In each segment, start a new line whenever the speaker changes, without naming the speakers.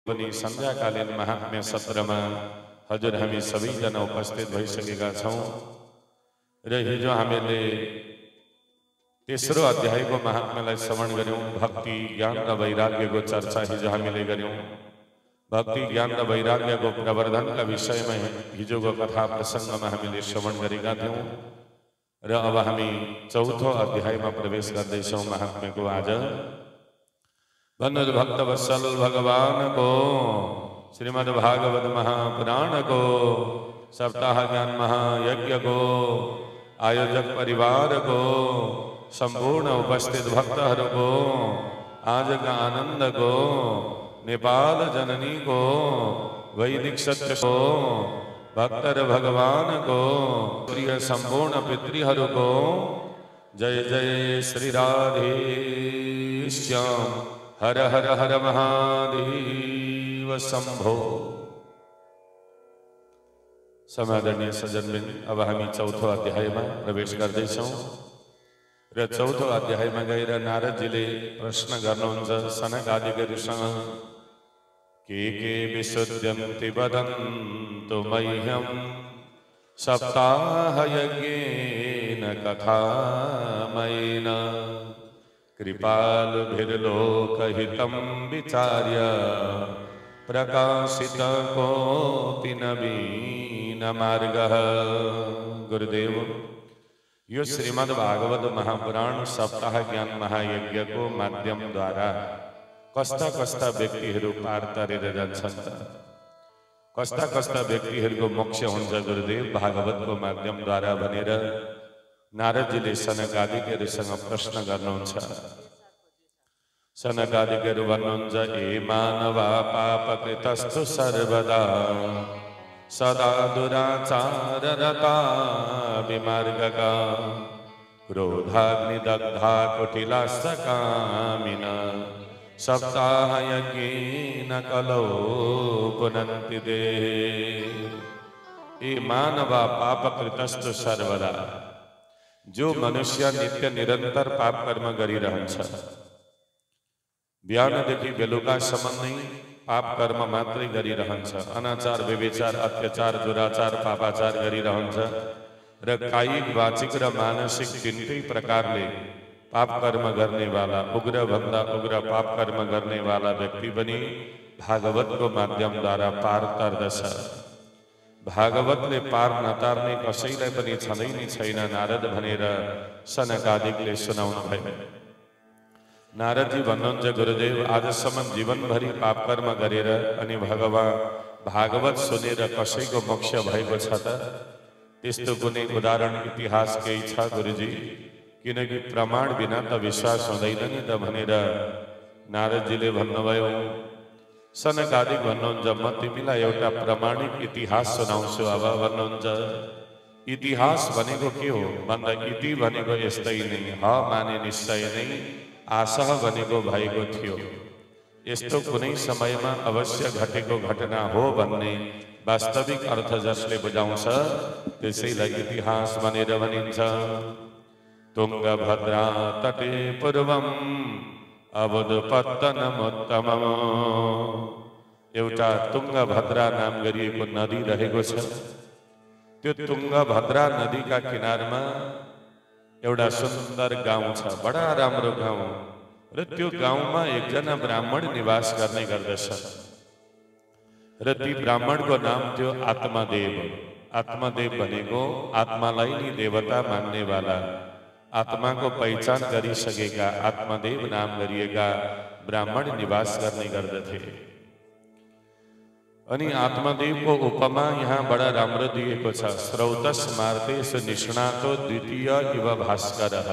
पनि संध्याकालीन महात्म्य सत्रमा हजुर हामी सबैजना उपस्थित भइसकेका छौं र हिजो हामीले तेस्रो अध्यायको महात्म्यलाई श्रवण गर्यौं। भक्ति ज्ञान र वैराग्यको चर्चा हिजो हामीले गर्यौं। भक्ति ज्ञान र वैराग्यको प्रवर्धनका विषयमा हिजोको कथा प्रसङ्गमा हामीले श्रवण गरेका थियौं र अब हामी चौथो अध्यायमा प्रवेश गर्दैछौं महात्म्यको। आज भन्नु भक्त वत्सल भगवान को श्रीमद् भागवत महापुराण को सप्ताह ज्ञान महायज्ञ को आयोजक परिवार को संपूर्ण उपस्थित भक्तहरु को आज का आनंद को नेपाल जननी को वैदिक सत्य को भक्तर भगवान को प्रिय संपूर्ण पितृहरु को जय जय श्री राधे श्याम हर हर हर महादेव शंभो। समादरणीय सज्जनबिन, अब हामी चौथो अध्यायमा प्रवेश गर्दैछौं र चौथो अध्यायमा गएर नारदजीले प्रश्न गर्नुहुन्छ सनक आदिगणसँग, के विशुद्ध्यन्ति वदन्तु मह्यं सप्ताह यज्ञेन कथामयेन कृपालुभिर्लोकहितं विचार्य प्रकाशित कोऽपि नवीन मार्गः। गुरुदेव, यो श्रीमद् भागवत महापुराण सप्ताह ज्ञान महायज्ञ को माध्यम द्वारा कस्ता कस्ता व्यक्तिहरू पार तरेर जान्छन्, कस्ता कस्ता व्यक्तिहरूको मोक्ष हुन्छ गुरुदेव भागवत को माध्यम द्वारा भनेर नारदजीले सनकादिकहरूसँग प्रश्न गर्नुहुन्छ। सनकादिकहरू भन्नुहुन्छ, ए मानवा पापकृतस्तु सर्वदा सदा दुराचाररता विमार्गका क्रोधाग्निदग्धा कुटिलाश्च कामिना सप्ताह यज्ञेन कलौ पुनन्ति ते। ए मानवा पापकृतस्तु सर्वदा, जो मनुष्य नित्य निरंतर पाप कर्म गरिरहन्छ, बिहानदेखि बेलुकासम्म नै पाप कर्म मात्रै गरिरहन्छ, अनाचार व्यभिचार अत्याचार दुराचार पापाचार गरिरहन्छ र कायिक वाचिक र मानसिक तीनटै प्रकारले पाप कर्म गर्नेवाला उग्र भन्दा उग्र पाप कर्म गर्नेवाला व्यक्ति पनि भागवतको माध्यमद्वारा पार तर्दछ। भागवतले पार नतार्ने कसैलाई पनि छँदै नै छैन नारद भनेर सनकादिकले सुनाउनु भयो। नारदजी भन्नुहुन्छ, गुरुदेव आजसम्म जीवनभरि पाप कर्म गरेर अनि भगवान भागवत सुनेर कसैको मोक्ष भएको छ त? त्यस्तो कुनै उदाहरण इतिहास केही छ गुरुजी? किनकि प्रमाण बिना त विश्वास हुँदैन नि त भनेर नारदजीले भन्नुभयो। सनकादिक भन्नुहुन्छ, म तिमीलाई एउटा प्रमाणिक इतिहास सुनाउँछु। अब भन्नुहुन्छ, इतिहास भनेको के हो भन्दा इति भनेको यस्तै नै, ह माने निश्चय नै, आशा भनेको भएको थियो, यस्तो कुनै समयमा अवश्य घटेको घटना हो भन्ने वास्तविक अर्थ जसले बुझाउँछ त्यसैलाई इतिहास भनेर भनिन्छ। तुङ्गभद्रा तटे पूर्वम अवधपत्तनमुत्तमम्, एउटा तुङ्गभद्रा नाम गरिएको नदी रहेको छ। त्यो तुङ्गभद्रा नदीका किनारमा एउटा सुन्दर गाउँ छ, बडा राम्रो गाउँ, र त्यो गाउँमा एकजना ब्राह्मण निवास गर्ने गर्दछ र ती ब्राह्मणको नाम थियो आत्मदेव। आत्मदेव भनेको आत्मालाई नै देवता मान्नेवाला, आत्मा को पहिचान गरिसकेका आत्मदेव नाम गरिएका ब्राह्मण निवास गर्ने गर्दथे। अनि आत्मदेव को उपमा यहाँ बडा राम्रो दिएको छ, स्रौतस मार्तेस निष्णातो द्वितीय इव भास्करः।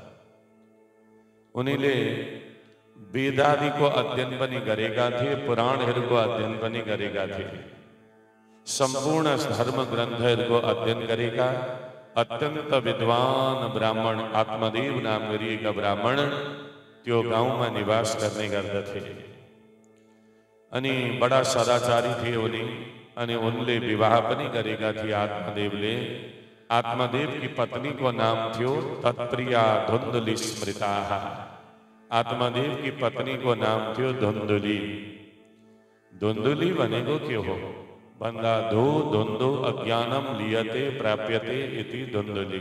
उनीले वेदादिको अध्ययन पनि गरेका थिए, पुराणहरूको अध्ययन पनि गरेका थिए, सम्पूर्ण धर्म ग्रन्थहरूको अध्ययन गरेका अत्यंत विद्वान ब्राह्मण आत्मदेव नाम गरिएका ब्राह्मण त्यो गाउँमा निवास गर्ने गर्दथे। अनि बडा सदाचारी थिए उनी, अनि उनले विवाह पनि गरेका थिए आत्मदेवले। आत्मदेव की पत्नी को नाम थियो तत्प्रिया धुंधुली स्मृताः। आत्मदेव की पत्नी को नाम थियो धुंधुली। धुन्धुली भनेको के हो भन्दा धो धुन्धो अज्ञानम लियते प्राप्यते इति धुन्धुली।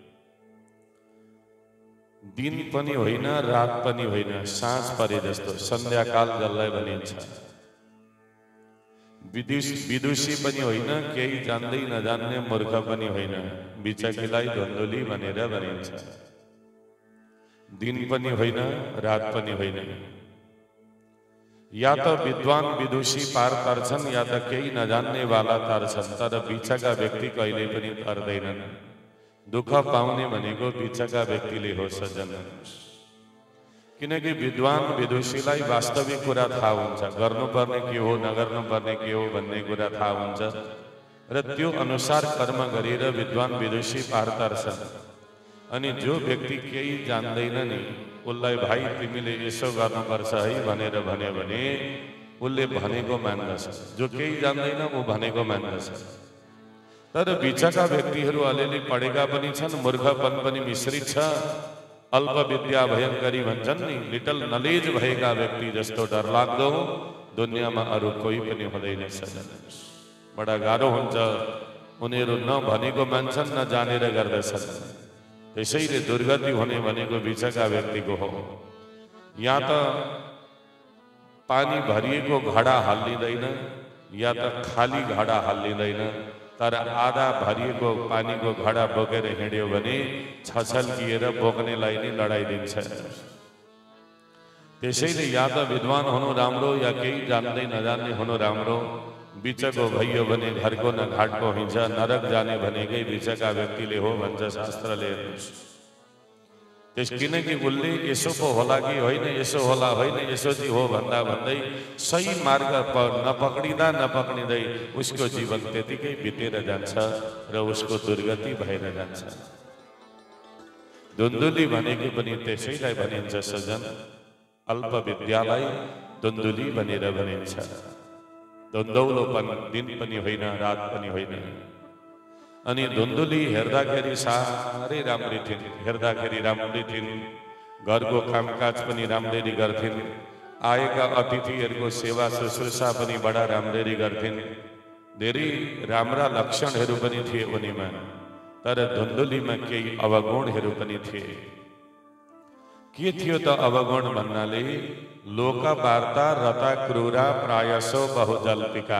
दिन पनि होइन रात पनि होइन, साँझ परे जस्तो सन्ध्याकाल जसलाई भनिन्छ। विदुषी पनि होइन, केही जान्दै नजान्ने मूर्ख पनि होइन, बिचकीलाई धुन्धुली भनेर भनिन्छ। दिन पनि होइन रात पनि होइन। या त विद्वान विदुषी पार तर्छन् या त केही नजान्ने वाला तर्छन्, तर बिचका व्यक्ति कहिले पनि तर्दैनन्। दुःख पाउने भनेको बिचका व्यक्तिले हो सज्जन। किनकि विद्वान विदुषीलाई वास्तविक कुरा थाहा हुन्छ, गर्नुपर्ने के हो नगर्नुपर्ने के हो भन्ने कुरा थाहा हुन्छ र त्यो अनुसार कर्म गरेर विद्वान विदुषी पार तर्छन्। अनि जो व्यक्ति केही जान्दैन नि उसलाई भाइ तिमीले यसो गर्नुपर्छ है भनेर भन्यो भने उसले भनेको मान्दछ। जो केही जान्दैन ऊ भनेको मान्दछ। तर बिचका व्यक्तिहरू अलिअलि पढेका पनि छन्, मूर्खपन पनि मिश्रित छ। अल्प विद्या भयङ्करी भन्छन् नि, लिटल नलेज भएका व्यक्ति जस्तो डरलाग्दो दुनियाँमा अरू कोही पनि हुँदैन। बडा गाह्रो हुन्छ। उनीहरू नभनेको मान्छन्, न जानेर गर्दछन्। त्यसैले दुर्गति हुने भनेको बिचका व्यक्तिको हो। या त पानी भरिएको घडा हल्लिँदैन या त खाली घडा हल्लिँदैन, तर आधा भरिएको पानीको घडा बोकेर हिँड्यो भने छछल्किएर बोक्नेलाई नै लडाइदिन्छ। त्यसैले या त विद्वान हुनु राम्रो या केही जान्दै नजान्ने हुनु राम्रो। बिचको भइयो भने घरको न घाटको हुन्छ, नरक जाने भनेकै बिचका व्यक्तिले हो भन्छ शास्त्रले। किनकि उसले यसो पो होला कि होइन, यसो होला होइन, यसो चाहिँ हो भन्दा भन्दै सही मार्ग नपक्रिँदा नपक्रिँदै उसको जीवन त्यतिकै बितेर जान्छ र उसको दुर्गति भएर जान्छ। धुन्धुली भनेको पनि त्यसैलाई भनिन्छ सज्जन। अल्प विद्यालाई धुन्धुली भनेर भनिन्छ। धुन्धौलोपन दिन पनि होइन रात पनि होइन। अनि धुन्धुली हेर्दाखेरि साह्रै राम्री थिइन्, हेर्दाखेरि राम्री थिइन्। घरको कामकाज पनि राम्ररी गर्थिन्। आएका अतिथिहरूको सेवा शुश्रूषा पनि बडा राम्ररी गर्थिन्। धेरै राम्रा लक्षणहरू पनि थिए उनीमा। तर धुन्धुलीमा केही अवगुणहरू पनि थिए। के थियो त अवगुण भन्नाले लोकवार्ता रता क्रूरा प्रायसो बहुजल्पिका।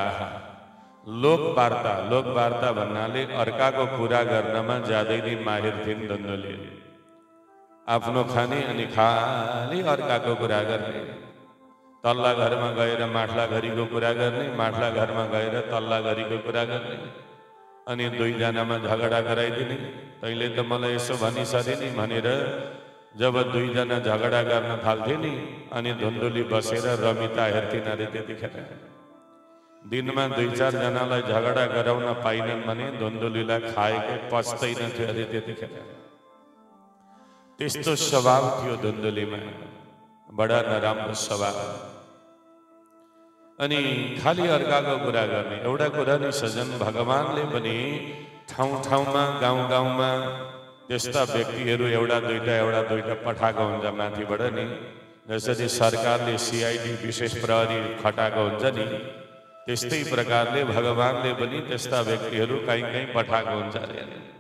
लोकवार्ता भन्नाले अर्काको कुरा गर्नमा ज्यादै नै माहिर थिइन् धुन्धुली। आफ्नो खाने अनि खाली अर्काको कुरा गर्ने। तल्ला घरमा गएर माठला घरीको कुरा गर्ने, माठला घरमा गएर तल्ला घरीको कुरा गर्ने। अनि दुईजनामा झगडा गराइदिने। तैँले त मलाई यसो भनिसके नि भनेर जब दुईजना झगडा गर्न थाल्थे नि अनि धुन्धुली बसेर रमिता हेर्थिन् अरे। त्यतिखेर दिनमा 2-4 जनालाई झगडा गराउन पाइनन् भने धुन्धुलीलाई खाएकै पच्दैन थियो अरे। त्यतिखेर त्यस्तो स्वभाव थियो धुन्धुलीमा, बडा नराम्रो स्वभाव। अनि खाली अर्काको कुरा गर्ने। एउटा कुरा नि सजन, भगवानले पनि ठाउँ ठाउँमा गाउँ गाउँमा त्यस्ता व्यक्तिहरू एउटा दुईटा पठाएको हुन्छ माथिबाट नि। जसरी सरकारले CID विशेष प्रहरी खटाएको हुन्छ नि, त्यस्तै प्रकारले भगवानले पनि त्यस्ता व्यक्तिहरू कहीँ पठाएको हुन्छ अरे।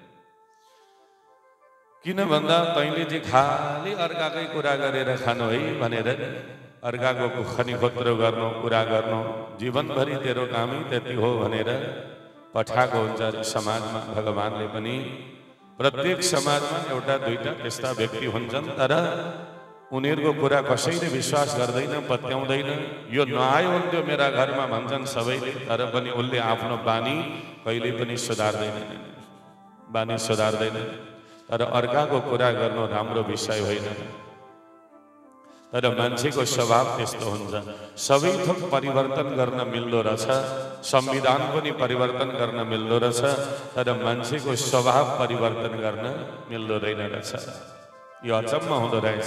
किन भन्दा तैँले चाहिँ खाली अर्काकै कुरा गरेर खानु है भनेर, अर्काको खनिखोत्रो गर्नु, कुरा गर्नु, जीवनभरि तेरो कामै त्यति हो भनेर पठाएको हुन्छ अरे समाजमा। भगवानले पनि प्रत्येक समाजमा एउटा दुईटा त्यस्ता व्यक्ति हुन्छन्, तर उनीहरूको कुरा कसैले विश्वास गर्दैन, पत्याउँदैन। यो नआयो हुन्थ्यो मेरा घरमा भन्छन् सबैले, तर पनि उसले आफ्नो बानी कहिले पनि सुधार्दैन। तर अर्काको कुरा गर्नु राम्रो विषय होइन। तर मान्छेको स्वभाव त्यस्तो हुन्छ। सबै थोक परिवर्तन गर्न मिल्दो रहेछ, संविधान पनि परिवर्तन गर्न मिल्दो रहेछ, तर मान्छेको स्वभाव परिवर्तन गर्न मिल्दो रहेछ। यो अचम्म हुँदो रहेछ।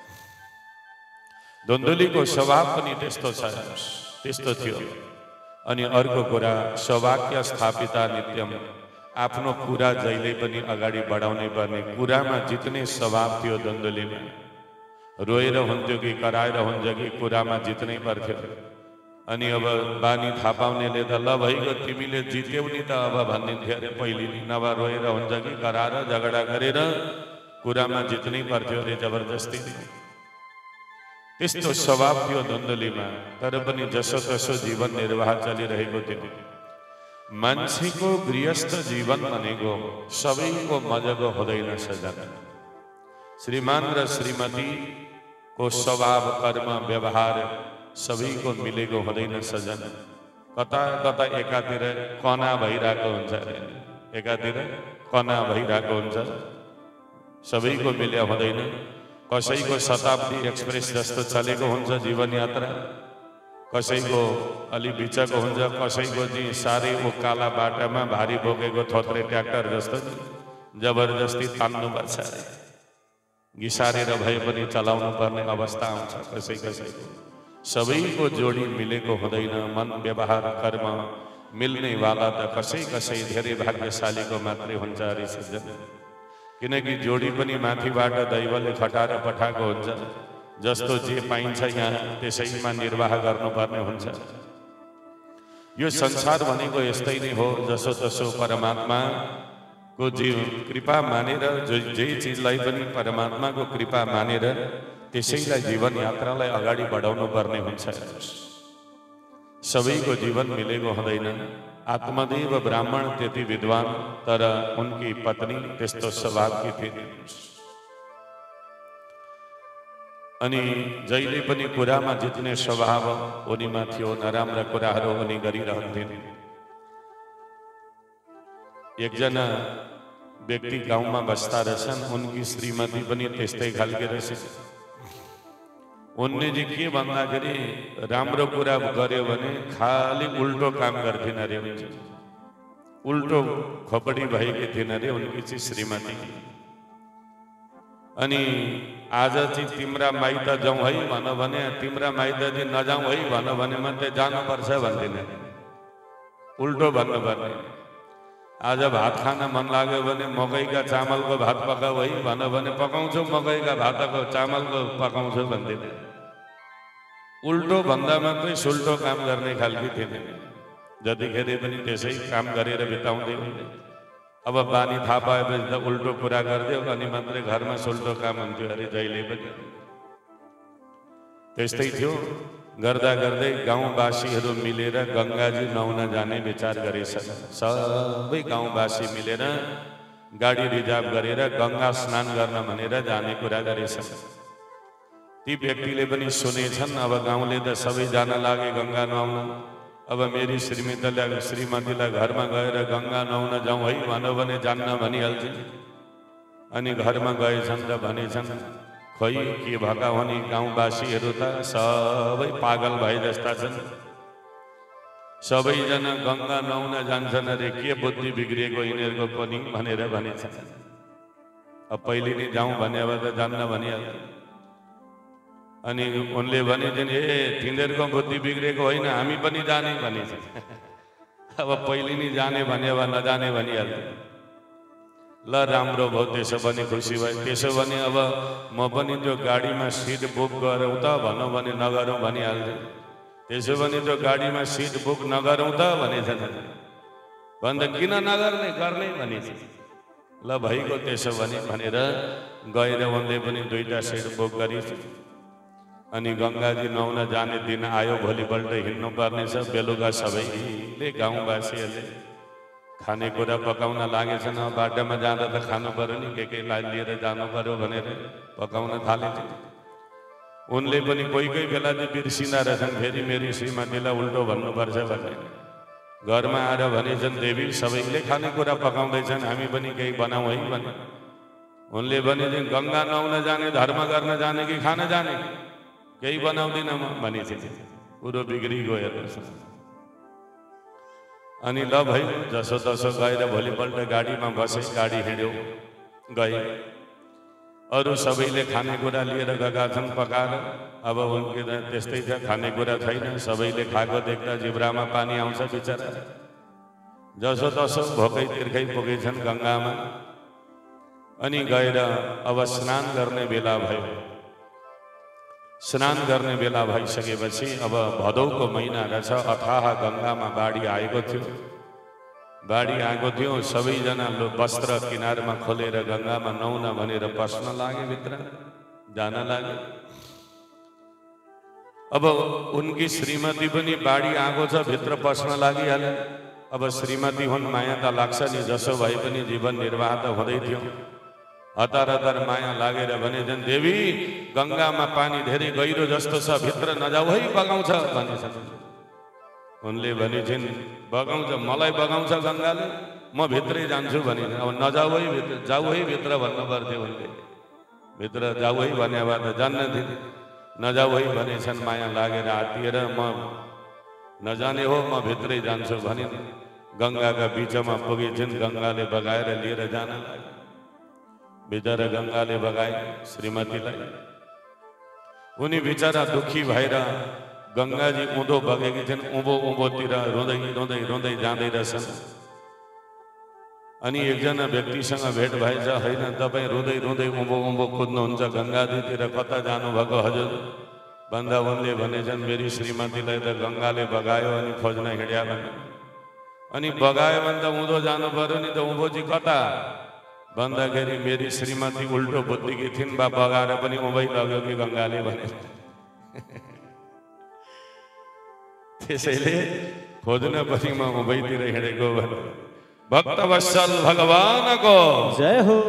धुन्धुलीको स्वभाव पनि त्यस्तो छ, त्यस्तो थियो। अनि अर्को कुरा, सौभाग्य स्थापिता नित्यम। आफ्नो कुरा जहिले पनि अगाडि बढाउने पर्ने, कुरामा जित्ने स्वभाव थियो धुन्धुलीमा। रोएर हुन्थ्यो कि कराएर हुन्छ कि कुरामा जित्नै पर्थ्यो। अनि अब बानी थाहा पाउनेले त ल भइगयो तिमीले जित्यौ नि त अब भनिन्थ्यो अरे पहिले नि, नभए रोएर हुन्छ कि कराएर झगडा गरेर कुरामा जित्नै पर्थ्यो अरे जबरजस्ती। त्यस्तो स्वभाव थियो धुन्धुलीमा, तर पनि जसो तसो जीवन निर्वाह चलिरहेको थियो। मान्छेको गृहस्थ जीवन भनेको सबैको मजाको हुँदैन सजन। श्रीमान र श्रीमतीको स्वभाव कर्म व्यवहार सबैको मिलेको हुँदैन सजन। कता कता एकातिर कना भइरहेको हुन्छ, एकातिर कना भइरहेको हुन्छ, सबैको मिले हुँदैन। कसैको शताब्दी एक्सप्रेस जस्तो चलेको हुन्छ जीवन यात्रा, कसैको अलि बिचको हुन्छ, कसैको चाहिँ साह्रै उकाला बाटामा भारी बोकेको थोत्रे ट्र्याक्टर जस्तो जबरजस्ती तान्नुपर्छ, घिसारेर भए पनि चलाउनु पर्ने अवस्था आउँछ कसै कसैको। सबैको जोडी मिलेको हुँदैन। मन व्यवहार कर्म मिल्नेवाला त कसै कसै धेरै भाग्यशालीको मात्रै हुन्छ अरे सज्जन। किनकि जोडी पनि माथिबाट दैवले खटाएर पठाएको हुन्छ। जस्तो जे पाइन्छ यहाँ त्यसैमा निर्वाह गर्नुपर्ने हुन्छ। यो संसार भनेको यस्तै नै हो। जसो तसो परमात्माको कृपा मानेर जे चिजलाई पनि परमात्माको कृपा मानेर त्यसैलाई जीवन यात्रालाई अगाडि बढाउनु पर्ने हुन्छ। सबैको जीवन मिलेको हुँदैन। आत्मदेव ब्राह्मण त्यति विद्वान, तर उनकी पत्नी त्यस्तो स्वभावकी थिइन्। अनि जहिले पनि कुरामा जित्ने स्वभाव उनीमा थियो। नराम्रा कुराहरू उनी गरिरहन्थिन्। एकजना व्यक्ति गाउँमा बस्दा रहेछन्, उनकी श्रीमती पनि त्यस्तै खालके रहेछ। उनले चाहिँ के भन्दाखेरि राम्रो कुरा गर्यो भने खालि उल्टो काम गर्थिन् अरे। उल्टो खोपडी भएकी थिइन् अरे उनकी चाहिँ श्रीमती। अनि आज चाहिँ तिम्रा माइत जाउँ है भन भने, तिम्रा माइत चाहिँ नजाउँ है भन भने मात्रै जानुपर्छ भन्दिनँ, उल्टो भन्नुपर्ने। आज भात खान मन लाग्यो भने मकैका चामलको भात पकाऊ है भन भने पकाउँछु, मकैका भातको चामलको पकाउँछु भन्दिनँ। उल्टो भन्दा मात्रै सुल्टो काम गर्ने खालकी थिएन। जतिखेर पनि त्यसै काम गरेर बिताउँदै। अब बानी थाहा पाएपछि त उल्टो कुरा गरिदियो अनि मात्रै घरमा सुल्टो काम हुन्थ्यो अरे जहिले पनि। त्यस्तै थियो। गर्दा गर्दै गाउँवासीहरू मिलेर गङ्गाजी नुहाउन जाने विचार गरेछन्। सबै गाउँवासी मिलेर गाडी रिजर्भ गरेर गङ्गा स्नान गर्न भनेर जाने कुरा गरेछन्। ती व्यक्तिले पनि सुनेछन्। अब गाउँले त सबै जान लागे गङ्गा नुहाउन। अब मेरी श्रीमतीलाई घरमा गएर गङ्गा नुहाउन जाउँ है भनौँ भने जान्न भनिहाल्छ। अनि घरमा गएछन् र भनेछन्, खोइ के भएका हुन् गाउँवासीहरू त सबै पागल भए जस्ता छन्। सबैजना गङ्गा नुहाउन जान्छन् अरे, के बुद्धि बिग्रिएको यिनीहरूको पनि भनेर भनेछन्। अब पहिले नै जाउँ भने अब त जान्न भनिहाल्छ। अनि उनले भने ए तिनीहरूको बुद्धि बिग्रेको होइन, हामी पनि जाने भनेछ। अब पहिले नै जाने भने अब नजाने भनिहाल्छ। ल राम्रो भयो, त्यसो भने खुसी भयो। त्यसो भने अब म पनि त्यो गाडीमा सिट बुक गरौँ त भनौँ भने नगरौँ भनिहाल्छ। त्यसो भने त्यो गाडीमा सिट बुक नगरौँ त भनेछ। भन्दा किन नगर्ने, गर्ने भनेछ। ल भइगयो त्यसो भने भनेर गएर उनले पनि 2टा सिट बुक गरिछ। अनि गङ्गाजी नुहाउन जाने दिन आयो। भोलिपल्ट हिँड्नु पर्नेछ। बेलुका सबैले गाउँवासीहरूले खानेकुरा पकाउन लागेछन्। बाटोमा जाँदा त खानु पर्यो नि, के लिएर जानु पर्यो भनेर पकाउन थालेछ। उनले पनि कोही कोही बेला चाहिँ बिर्सिँदा रहेछन्, फेरि मेरी श्रीमतीलाई उल्टो भन्नुपर्छ भन्ने। घरमा आएर भनेछन्, देवी सबैले खानेकुरा पकाउँदैछन्, हामी पनि केही बनाऊ है भने। उनले भने गङ्गा नुहाउन जाने, धर्म गर्न जाने कि खान जाने, केही बनाउँदिन म भनेछ। कुरो बिग्रिगयो हेर्नुहोस्। अनि ल भाइ जसो तसो गएर भोलिपल्ट गाडीमा बसे। गाडी हिँड्यो, गए। अरू सबैले खानेकुरा लिएर गएका छन् पकाएर। अब उनके त्यस्तै छ, खानेकुरा छैन। सबैले खाएको देख्दा जिब्रामा पानी आउँछ बिचरा। जसो तसो भोकै तिर्खै पुगेछन् गङ्गामा। अनि गएर अब स्नान गर्ने बेला भयो। स्नान गर्ने बेला भइसकेपछि अब भदौको महिना रहेछ, अथाह गङ्गामा बाढी आएको थियो। बाढी आएको थियो, सबैजना वस्त्र किनारमा खोलेर गङ्गामा नुहाउन भनेर पस्न लागे, भित्र जान लागे। अब उनकी श्रीमती पनि बाढी आएको छ, भित्र पस्न लागिहाले। अब श्रीमती हुन्, माया त लाग्छ नि, जसो भए पनि जीवन निर्वाह त हुँदै थियो। हतार हतार माया लागेर भने झन् देवी गङ्गामा पानी धेरै गहिरो जस्तो छ, भित्र नजाऊ है, बगाउँछ भनेछन्। उनले भनेछन् बगाउँछ, मलाई बगाउँछ गङ्गाले, म भित्रै जान्छु भने। अब नजाऊ है भित्र, जाऊ है भित्र भन्नु पर्थ्यो उनले। भित्र जाऊ है भने भए त जान्नथे, नजाऊ है भनेछन्। माया लागेर आत्तिएर म नजाने हो, म भित्रै जान्छु भने गङ्गाका बिचमा पुगेछन्। गङ्गाले बगाएर लिएर जान लाग्यो। बिचरा गङ्गाले बगाए श्रीमतीलाई। उनी बिचरा दुखी भएर गङ्गाजी उँधो बगेकी थिइन्, उँभो उँभोतिर रुँदै रुँदै रुँदै जाँदै रहेछन्। अनि एकजना व्यक्तिसँग भेट भएछ, होइन तपाईँ रुँदै रुँदै उँभो उँभो कुद्नुहुन्छ गङ्गाजीतिर, कता जानुभएको हजुर भन्दा उनले भनेछन् मेरी श्रीमतीलाई त गङ्गाले बगायो अनि खोज्न हिँड्या भने। अनि बगायो भने त उँधो जानु पर्यो नि त, उँभोजी कता भन्दाखेरि मेरी श्रीमती उल्टो बुद्धिकी थिइन्, बा बगाएर पनि उँभै लग्यो कि गङ्गाले भने। त्यसैले खोज्न पनि म उँभैतिर हिँडेको भने। भक्तवत्सल भगवानको
जय हो।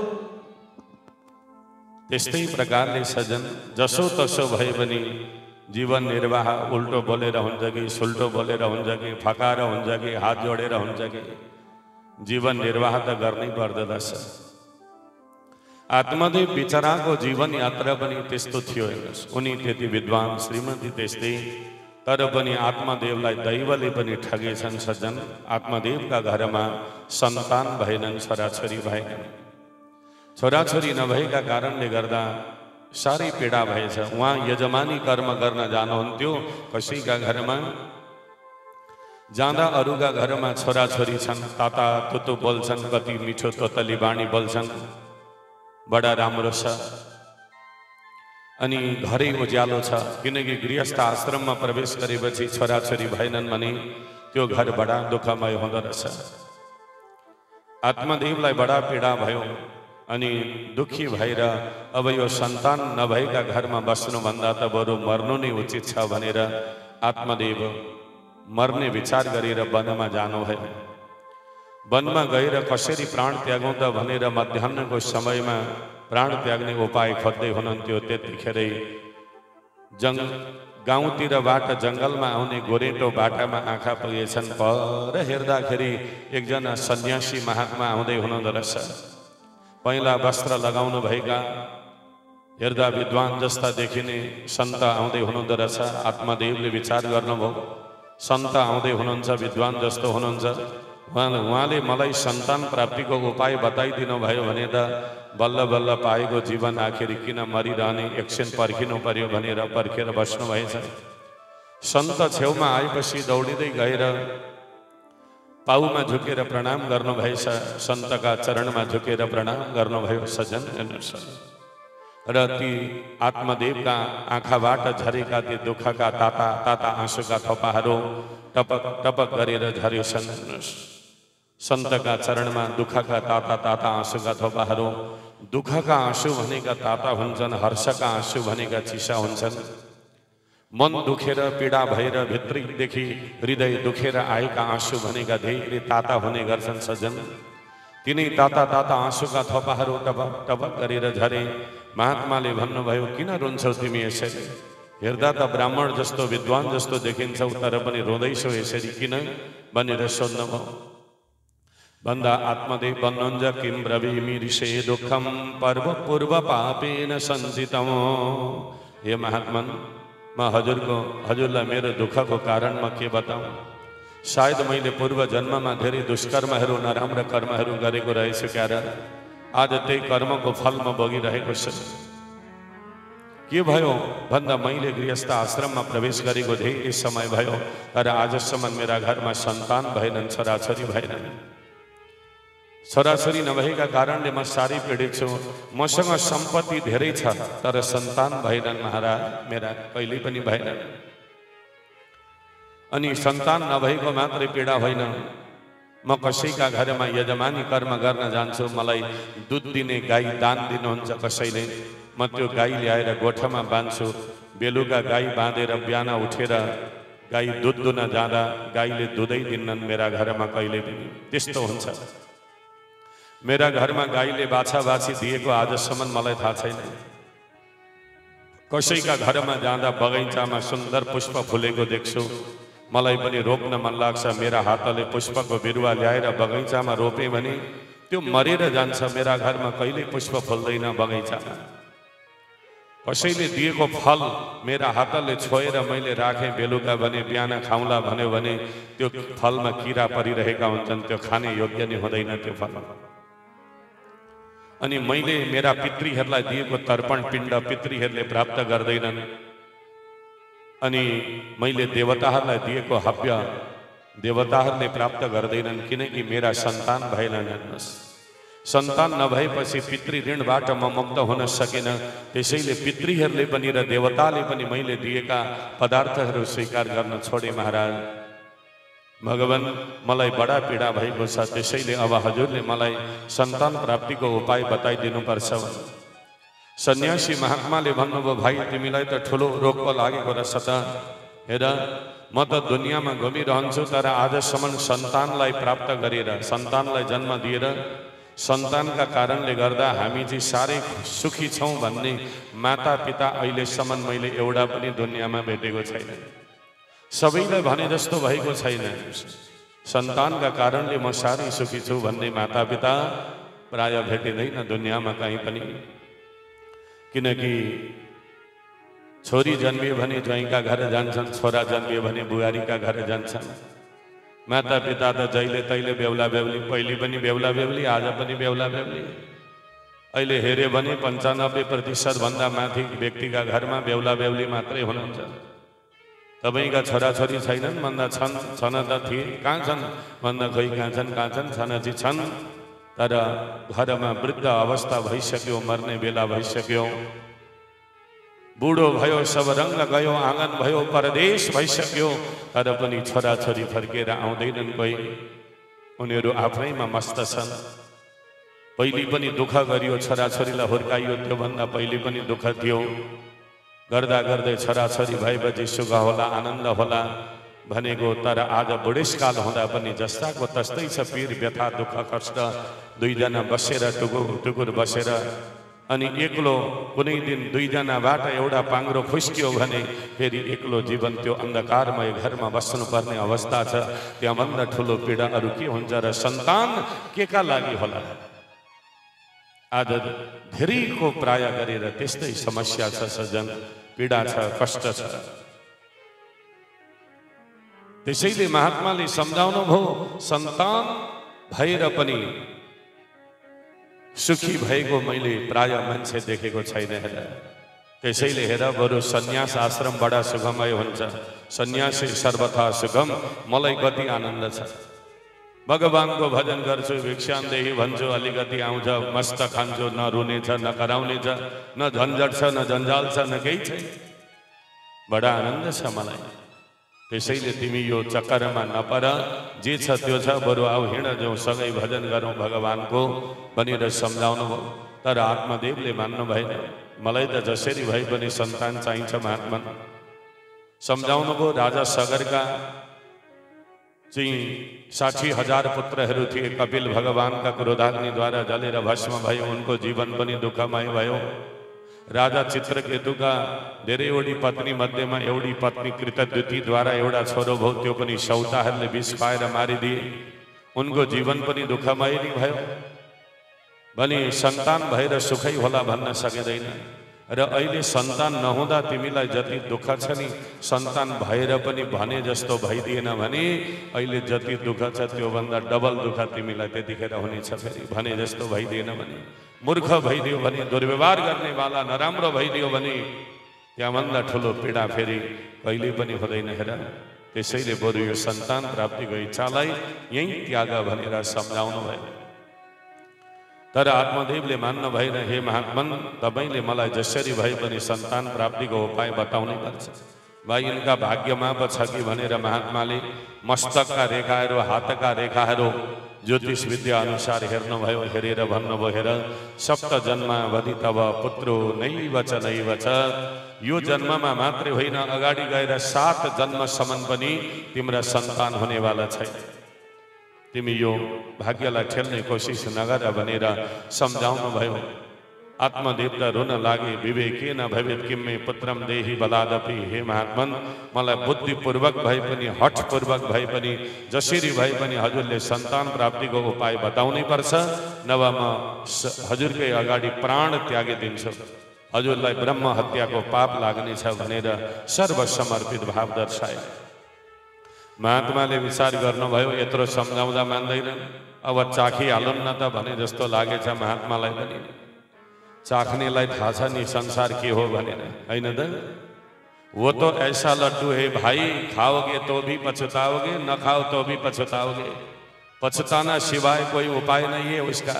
त्यस्तै प्रकारले सजन जसो तसो भए पनि जीवन निर्वाह उल्टो बोलेर हुन्छ कि सुल्टो बोलेर हुन्छ कि फकाएर हुन्छ कि हात जोडेर हुन्छ कि जीवन निर्वाह त गर्नै पर्दछ। आत्मदेव बिचराको जीवन यात्रा पनि त्यस्तो थियो। हेर्नुहोस्, उनी त्यति विद्वान, श्रीमती त्यस्तै, तर पनि आत्मदेवलाई दैवले पनि ठगेछन् सज्जन। आत्मदेवका घरमा सन्तान भएनन्, छोराछोरी भएनन्। छोराछोरी नभएका कारणले गर्दा साह्रै पीडा भएछ। उहाँ यजमानी कर्म गर्न जानुहुन्थ्यो कसैका घरमा, जाँदा अरूका घरमा छोराछोरी छन्, ताता तुतु बोल्छन्, कति मिठो तोतली बाणी बोल्छन्, बडा राम्रो छ। अनि घरै उज्यालो छ, किनकि गृहस्थ आश्रममा प्रवेश गरेपछि छोराछोरी भएनन् भने त्यो घर बडा दुःखमय हुँदो रहेछ। आत्मदेवलाई बडा पीडा भयो। अनि दुखी भएर अब यो सन्तान नभएका घरमा बस्नुभन्दा त बरु मर्नु नै उचित छ भनेर आत्मदेव मर्ने विचार गरेर वनमा जानुभयो। वनमा गएर कसरी प्राण त्यागौँ त भनेर मध्याहको समयमा प्राण त्याग्ने उपाय खोज्दै हुनुहुन्थ्यो। त्यतिखेरै गाउँतिरबाट जङ्गलमा आउने गोरेटो बाटामा आँखा पुगेछन्। पर हेर्दाखेरि एकजना सन्यासी महात्मा आउँदै हुनुहुँदो रहेछ। पहिला वस्त्र लगाउनु भएका, हेर्दा विद्वान जस्ता देखिने सन्त आउँदै हुनुहुँदो रहेछ। आत्मदेवले विचार गर्नुभयो, सन्त आउँदै हुनुहुन्छ, विद्वान जस्तो हुनुहुन्छ, उहाँले मलाई सन्तान प्राप्तिको उपाय बताइदिनु भयो भने त बल्ल बल्ल पाएको जीवन आखिर किन मरिरहने, एकछिन पर्खिनु पर्यो भनेर पर्खेर बस्नुभएछ। सन्त छेउमा आएपछि दौडिँदै गएर पाउमा झुकेर प्रणाम गर्नुभएछ। सन्तका चरणमा झुकेर प्रणाम गर्नुभयो। सज्जन हेर्नुहोस्, र ती आत्मदेवका आँखाबाट झरेका ती दुःखका ताता ताता आँसुका थोपाहरू टपक टपक गरेर झरेछन्। हेर्नुहोस्, सन्तका चरणमा दुःखका ताता ताता आँसुका थोपाहरू। दुःखका आँसु भनेका ताता हुन्छन्, हर्षका आँसु भनेका चिसा हुन्छन्। मन दुखेर पीडा भएर भित्रैदेखि हृदय दुखेर आएका आँसु भनेका धेरै ताता हुने गर्छन् सज्जन। तिनै ताता ताता आँसुका थोपाहरू टपक टपक गरेर झरे। महात्माले भन्नुभयो, किन रुन्छौ तिमी यसरी? हेर्दा त ब्राह्मण जस्तो विद्वान जस्तो देखिन्छौ, तर पनि रोँदैछौ यसरी किन भनेर सोध्नुभयो। भन्दा आत्मदेव भन्नुहुन्छ, किम ब्रवीमि ऋषे दुःखम पर्व पूर्व पापेन सञ्चितम्। हे महात्मन, म हजुरलाई मेरो दुःखको कारण म के बताऊँ? सायद मैले पूर्व जन्ममा धेरै दुष्कर्महरू, नराम्रा कर्महरू गरेको रहेछु, क्यार आज त्यही कर्मको फल म भोगिरहेको छु। के भयो भन्दा मैले गृहस्थ आश्रममा प्रवेश गरेको धेरै समय भयो, तर आजसम्म मेरा घरमा सन्तान भएनन्, छोराछोरी भएनन्। छोराछोरी नभएका कारणले म साह्रै पीडित छु। मसँग सम्पत्ति धेरै छ तर सन्तान भएनन् महाराज, मेरा कहिल्यै पनि भएनन्। अनि सन्तान नभएको मात्रै पीडा होइन, म कसैका घरमा यजमानी कर्म गर्न जान्छु, मलाई दुध दिने गाई दान दिनुहुन्छ कसैले, म त्यो गाई ल्याएर गोठमा बान्छु। बेलुका गाई बाँधेर बिहान उठेर गाई दुध दुन जाँदा गाईले दुधै दिन्नन् मेरा घरमा कहिले पनि। त्यस्तो हुन्छ। मेरा घरमा गाईले बाछा बाछी दिएको आजसम्म मलाई थाहा छैन। कसैका घरमा जाँदा बगैँचामा सुन्दर पुष्प फुलेको देख्छु, मलाई पनि रोप्न मन लाग्छ। मेरा हातले पुष्पको बिरुवा ल्याएर बगैँचामा रोपेँ भने त्यो मरेर जान्छ। मेरा घरमा कहिल्यै पुष्प फुल्दैन बगैँचामा। कसैले दिएको फल मेरा हातले छोएर मैले राखेँ, बेलुका भने बिहान खाउँला भन्यो भने त्यो फलमा किरा परिरहेका हुन्छन्, त्यो खाने योग्य नै हुँदैन त्यो फल। अनि मैले मेरा पितृहरूलाई दिएको तर्पण पिण्ड पितृहरूले प्राप्त गर्दैनन्। अनि मैले देवताहरूलाई दिएको हव्य देवताहरूले प्राप्त गर्दैनन्, किनकि मेरा सन्तान भएनन्। हेर्नुहोस्, सन्तान नभएपछि पितृ ऋणबाट म मुक्त हुन सकेन। त्यसैले पितृहरूले पनि र देवताले पनि मैले दिएका पदार्थहरू स्वीकार गर्न छोडे महाराज। भगवान, मलाई बडा पीडा भएको छ, त्यसैले अब हजुरले मलाई सन्तान प्राप्तिको उपाय बताइदिनु पर्छ। सन्यासी महात्माले भन्नुभयो, भाइ तिमीलाई त ठुलो रोग पो लागेको रहेछ त। हेर, म त दुनियाँमा घुमिरहन्छु तर आजसम्म सन्तानलाई प्राप्त गरेर, सन्तानलाई जन्म दिएर सन्तानका कारणले गर्दा हामी चाहिँ साह्रै सुखी छौँ भन्ने माता पिता अहिलेसम्म मैले एउटा पनि दुनियाँमा भेटेको छैन। सबैलाई भने जस्तो भएको छैन। सन्तानका कारणले म साह्रै सुखी छु भन्ने माता पिता प्राय भेटिँदैन दुनियाँमा कहीँ पनि। किनकि छोरी जन्मियो भने ज्वाइँका घर जान्छन्, छोरा जन्मियो भने बुहारीका घर जान्छन्। माता पिता त जहिले तहिले बेहुला बेहुली, पहिले पनि बेहुला बेहुली, आज पनि बेहुला बेहुली। अहिले हेऱ्यो भने 95% भन्दा माथि व्यक्तिका घरमा बेहुला बेहुली मात्रै हुनुहुन्छ। तपाईँका छोराछोरी छैनन् भन्दा छन त थिए, कहाँ छन् भन्दा खोइ कहाँ छन् छन चाहिँ छन्, तर घरमा वृद्ध अवस्था भइसक्यो, मर्ने बेला भइसक्यो, बुढो भयो, सब रङ्ग गयो, आँगन भयो, परदेश भइसक्यो, तर पनि छोराछोरी फर्केर आउँदैनन् कोही। उनीहरू आफैमा मस्त छन्। पहिले पनि दुःख गरियो, छोराछोरीलाई हुर्काइयो, त्योभन्दा पहिले पनि दुःख थियो। गर्दा गर्दै छोराछोरी भएपछि सुख होला, आनन्द होला भनेको, तर आज बुढेसकाल हुँदा पनि जस्ताको तस्तै छ पीर व्यथा दुःख कष्ट। दुईजना बसेर टुकुर बसेर अनि एक्लो कुनै दिन दुईजनाबाट एउटा पाङ्ग्रो खुस्कियो भने फेरि एक्लो जीवन त्यो अन्धकारमय घरमा बस्नुपर्ने अवस्था छ। त्यहाँभन्दा ठुलो पीडा अरू के हुन्छ र? सन्तान के का लागि होला? आज धेरैको प्राय गरेर त्यस्तै समस्या छ सज्जन, पीडा छ, कष्ट छ। त्यसैले महात्माले सम्झाउनु भयो, सन्तान भएर पनि सुखी भएको मैले प्राय मान्छे देखेको छैन। हेर, त्यसैले हेर, बरु सन्यास आश्रम बडा सुखमय हुन्छ। सन्यासी सर्वथा सुखम, मलाई कति आनन्द छ। भगवानको भजन गर्छु, भिक्षान्देही भन्छु, अलिकति आउँछ, मस्त खान्छु, न रुने छ, न कराउने छ, न झन्झट छ, न जन्जाल छ, न केही छैन। बडा आनन्द छ मलाई। त्यसैले तिमी यो चक्करमा नपर, जे छ त्यो छ, बरु आऊ हिँड जाउँ, सँगै भजन गरौँ भगवानको भनेर सम्झाउनु भयो। तर आत्मदेवले मान्नु भएन। मलाई त जसरी भए पनि सन्तान चाहिन्छ महात्मा सम्झाउनु भयो। राजा सगरका चाहिँ 60,000 पुत्रहरू थिए। कपिल भगवानका क्रोधाग्निद्वारा जलेर भस्म भयो, उनको जीवन पनि दुःखमय भयो। राजा चित्रकेतुका धेरैवटी पत्नी मध्येमा एउटी पत्नी कृतद्युतिद्वारा एउटा छोरो भयो, त्यो पनि सौताहरूले विष पाएर मारिदिए, उनको जीवन पनि दुःखमय नै भयो। भने सन्तान भएर सुखै होला भन्न सकिँदैन। र अहिले सन्तान नहुँदा तिमीलाई जति दुःख छ नि, सन्तान भएर पनि भने जस्तो भइदिएन भने अहिले जति दुःख छ त्योभन्दा डबल दुःख तिमीलाई त्यतिखेर हुनेछ। फेरि भने जस्तो भइदिएन भने, मूर्ख भइदियो भने, दुर्व्यवहार गर्नेवाला नराम्रो भइदियो भने त्यहाँभन्दा ठुलो पीडा फेरि कहिले पनि हुँदैन। हेर, त्यसैले बरु यो सन्तान प्राप्तिको इच्छालाई यहीँ त्याग भनेर सम्झाउनु भयो। तर आत्मदेवले मान्न भएन, हे महात्मन तपाईँले मलाई जसरी भए पनि सन्तान प्राप्तिको उपाय बताउनै पर्छ। भाइ यिनका भाग्यमा पो छ कि भनेर महात्माले मस्तकका रेखाहरू, हातका रेखाहरू ज्योतिष विद्या अनुसार हेर्नुभयो। हेरेर भन्नुभयो, हेर सप्त जन्मावधि तब पुत्रो नैव च नैव च, यो जन्ममा मात्रै होइन अगाडि गएर 7 जन्मसम्म पनि तिम्रो सन्तान हुनेवाला छैन। तिमी यो भाग्यलाई ठेल्ने कोसिस नगर भनेर सम्झाउनु भयो। आत्मदेव त रुन लागे, विवेकेन भवेत् किं मे पुत्रम देहि बलादपि। हे महात्मन मलाई बुद्धिपूर्वक भए पनि हठपूर्वक भए पनि जसरी भए पनि हजुरले सन्तान प्राप्तिको उपाय बताउनै पर्छ, नभए म हजुरकै अगाडि प्राण त्यागिदिन्छु, हजुरलाई ब्रह्म हत्याको पाप लाग्नेछ भनेर सर्वसमर्पित भाव दर्शाए। महात्माले विचार गर्नुभयो, यत्रो सम्झाउँदा मान्दैन, अब चाखिहालौँ न त भने जस्तो लागेछ महात्मालाई पनि। चाख्नेलाई थाहा छ नि संसार के हो भनेर, हैन त? वो तो ऐसा लड्डू है भाई, खाओगे तो भी पछताओगे, न खाओ तो भी पछताओगे। पछताना सिवाय कोई उपाय नहीं है उसका।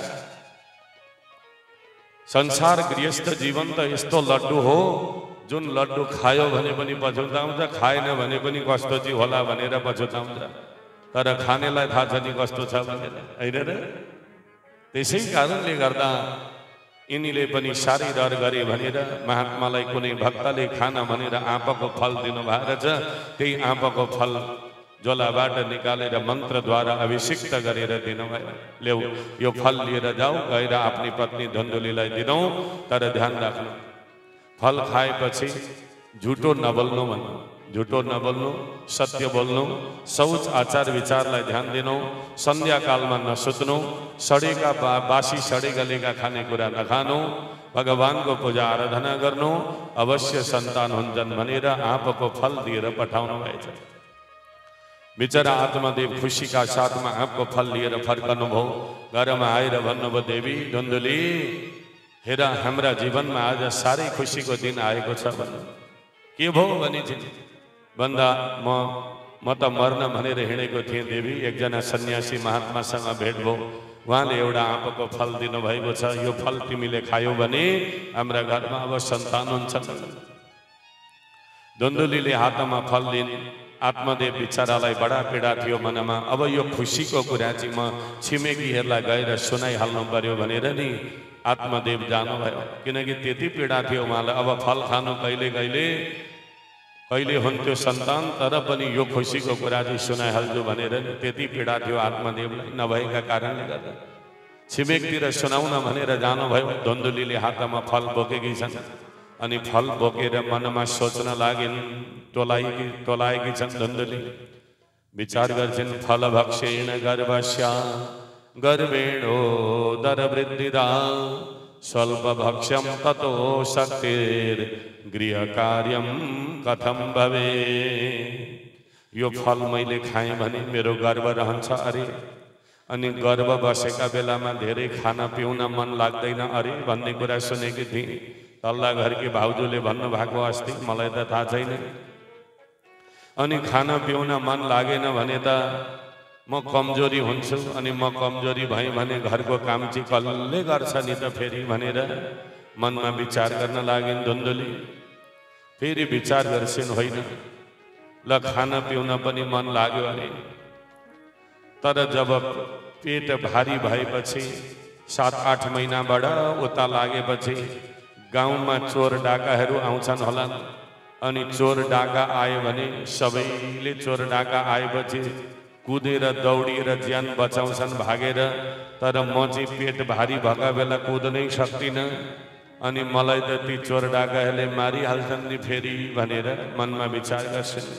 संसार गृहस्थ जीवन त यस्तो लड्डू हो जुन लड्डू खायो भने पनि पछुताउँछ, खाएन भने पनि कस्तो चाहिँ होला भनेर पछुताउँछ। तर खानेलाई थाहा छ नि कस्तो छ भनेर, हैन र? त्यसै कारणले गर्दा यिनीले पनि साह्रै डर गरे भनेर महात्मालाई कुनै भक्तले खान भनेर आँपको फल दिनुभएको छ। त्यही आँपको फल झोलाबाट निकालेर मन्त्रद्वारा अभिषिक्त गरेर दिनुभयो। ल्याऊ यो फल लिएर जाऊ, गएर आफ्नी पत्नी धुन्धुलीलाई दिनौ, तर ध्यान राख्नु फल खाएपछि झुटो नबोल्नु भन्नु, झुटो नबोल्नु, सत्य बोल्नु, शौच आचार विचारलाई ध्यान दिनु, सन्ध्याकालमा नसुत्नु, सडेका बासी सडे गलेका खानेकुरा नखानु, भगवानको पूजा आराधना गर्नु, अवश्य सन्तान हुन्छन् भनेर आँपको फल दिएर पठाउनु भएछ। बिचरा आत्मदेव खुसीका साथमा आँपको फल लिएर फर्कनु भयो। घरमा आएर भन्नुभयो, देवी धुन्धुली हेर हाम्रा जीवनमा आज साह्रै खुसीको दिन आएको छ भन्नु। के भयो भने भन्दा म त मर्न भनेर हिँडेको थिएँ देवी, एकजना सन्यासी महात्मासँग भेट भयो, उहाँले एउटा आँपको फल दिनुभएको छ, यो फल तिमीले खायौ भने हाम्रा घरमा अब सन्तान हुन्छ। धुन्धुलीले हातमा फल लिन्। आत्मदेव बिचरालाई बडा पीडा थियो मनमा। अब यो खुसीको कुरा चाहिँ म छिमेकीहरूलाई गएर सुनाइहाल्नु पर्यो भनेर नि आत्मदेव जानुभयो, किनकि त्यति पीडा थियो उहाँलाई। अब फल खानु कहिले हुन्थ्यो सन्तान, तर पनि यो खुसीको कुरा चाहिँ सुनाइहाल्छु भनेर नि त्यति पीडा थियो आत्मदेवलाई। नभएका कारणले गर्दा छिमेकतिर सुनाउन भनेर जानुभयो। धुन्धुलीले हातमा फल बोकेकी छन् अनि फल बोकेर मनमा सोच्न लागिन्, तोलाएकी छन् धुन्धुली। विचार गर्छिन्, फल भक्षेण गर्भस्या गर्वेणोदर वृद्धिदा स्वल्प भक्ष्यम ततो शक्तिर गृह कार्यम कथम भवे। यो फल मैले खाएँ भने मेरो गर्व रहन्छ अरे, अनि गर्व बसेका बेलामा धेरै खाना पिउन मन लाग्दैन अरे भन्ने कुरा सुनेकी थिएँ। तल्ला घरकी भाउजूले भन्नुभएको अस्ति, मलाई त थाहा छैन। अनि खाना पिउन मन लागेन भने त म कमजोरी हुन्छु, अनि म कमजोरी भएँ भने घरको काम चाहिँ कसले गर्छ नि त फेरि भनेर मनमा विचार गर्न लागिन् धुन्धुली। फेरि विचार गर्छिन्, होइन ल खाना पिउन पनि मन लाग्यो अरे, तर जब पेट भारी भएपछि 7-8 महिनाबाट उता लागेपछि गाउँमा चोर डाकाहरू आउँछन् होला, अनि चोर डाका आयो भने सबैले चोर डाका आएपछि कुदेर दौडिएर ज्यान बचाउँछन् भागेर। तर म चाहिँ पेट भारी भएका बेला कुद्नै सक्दिनँ, अनि मलाई त ती चोर डाकाहरूले मारिहाल्छन् नि फेरि भनेर मनमा विचार गर्छन्।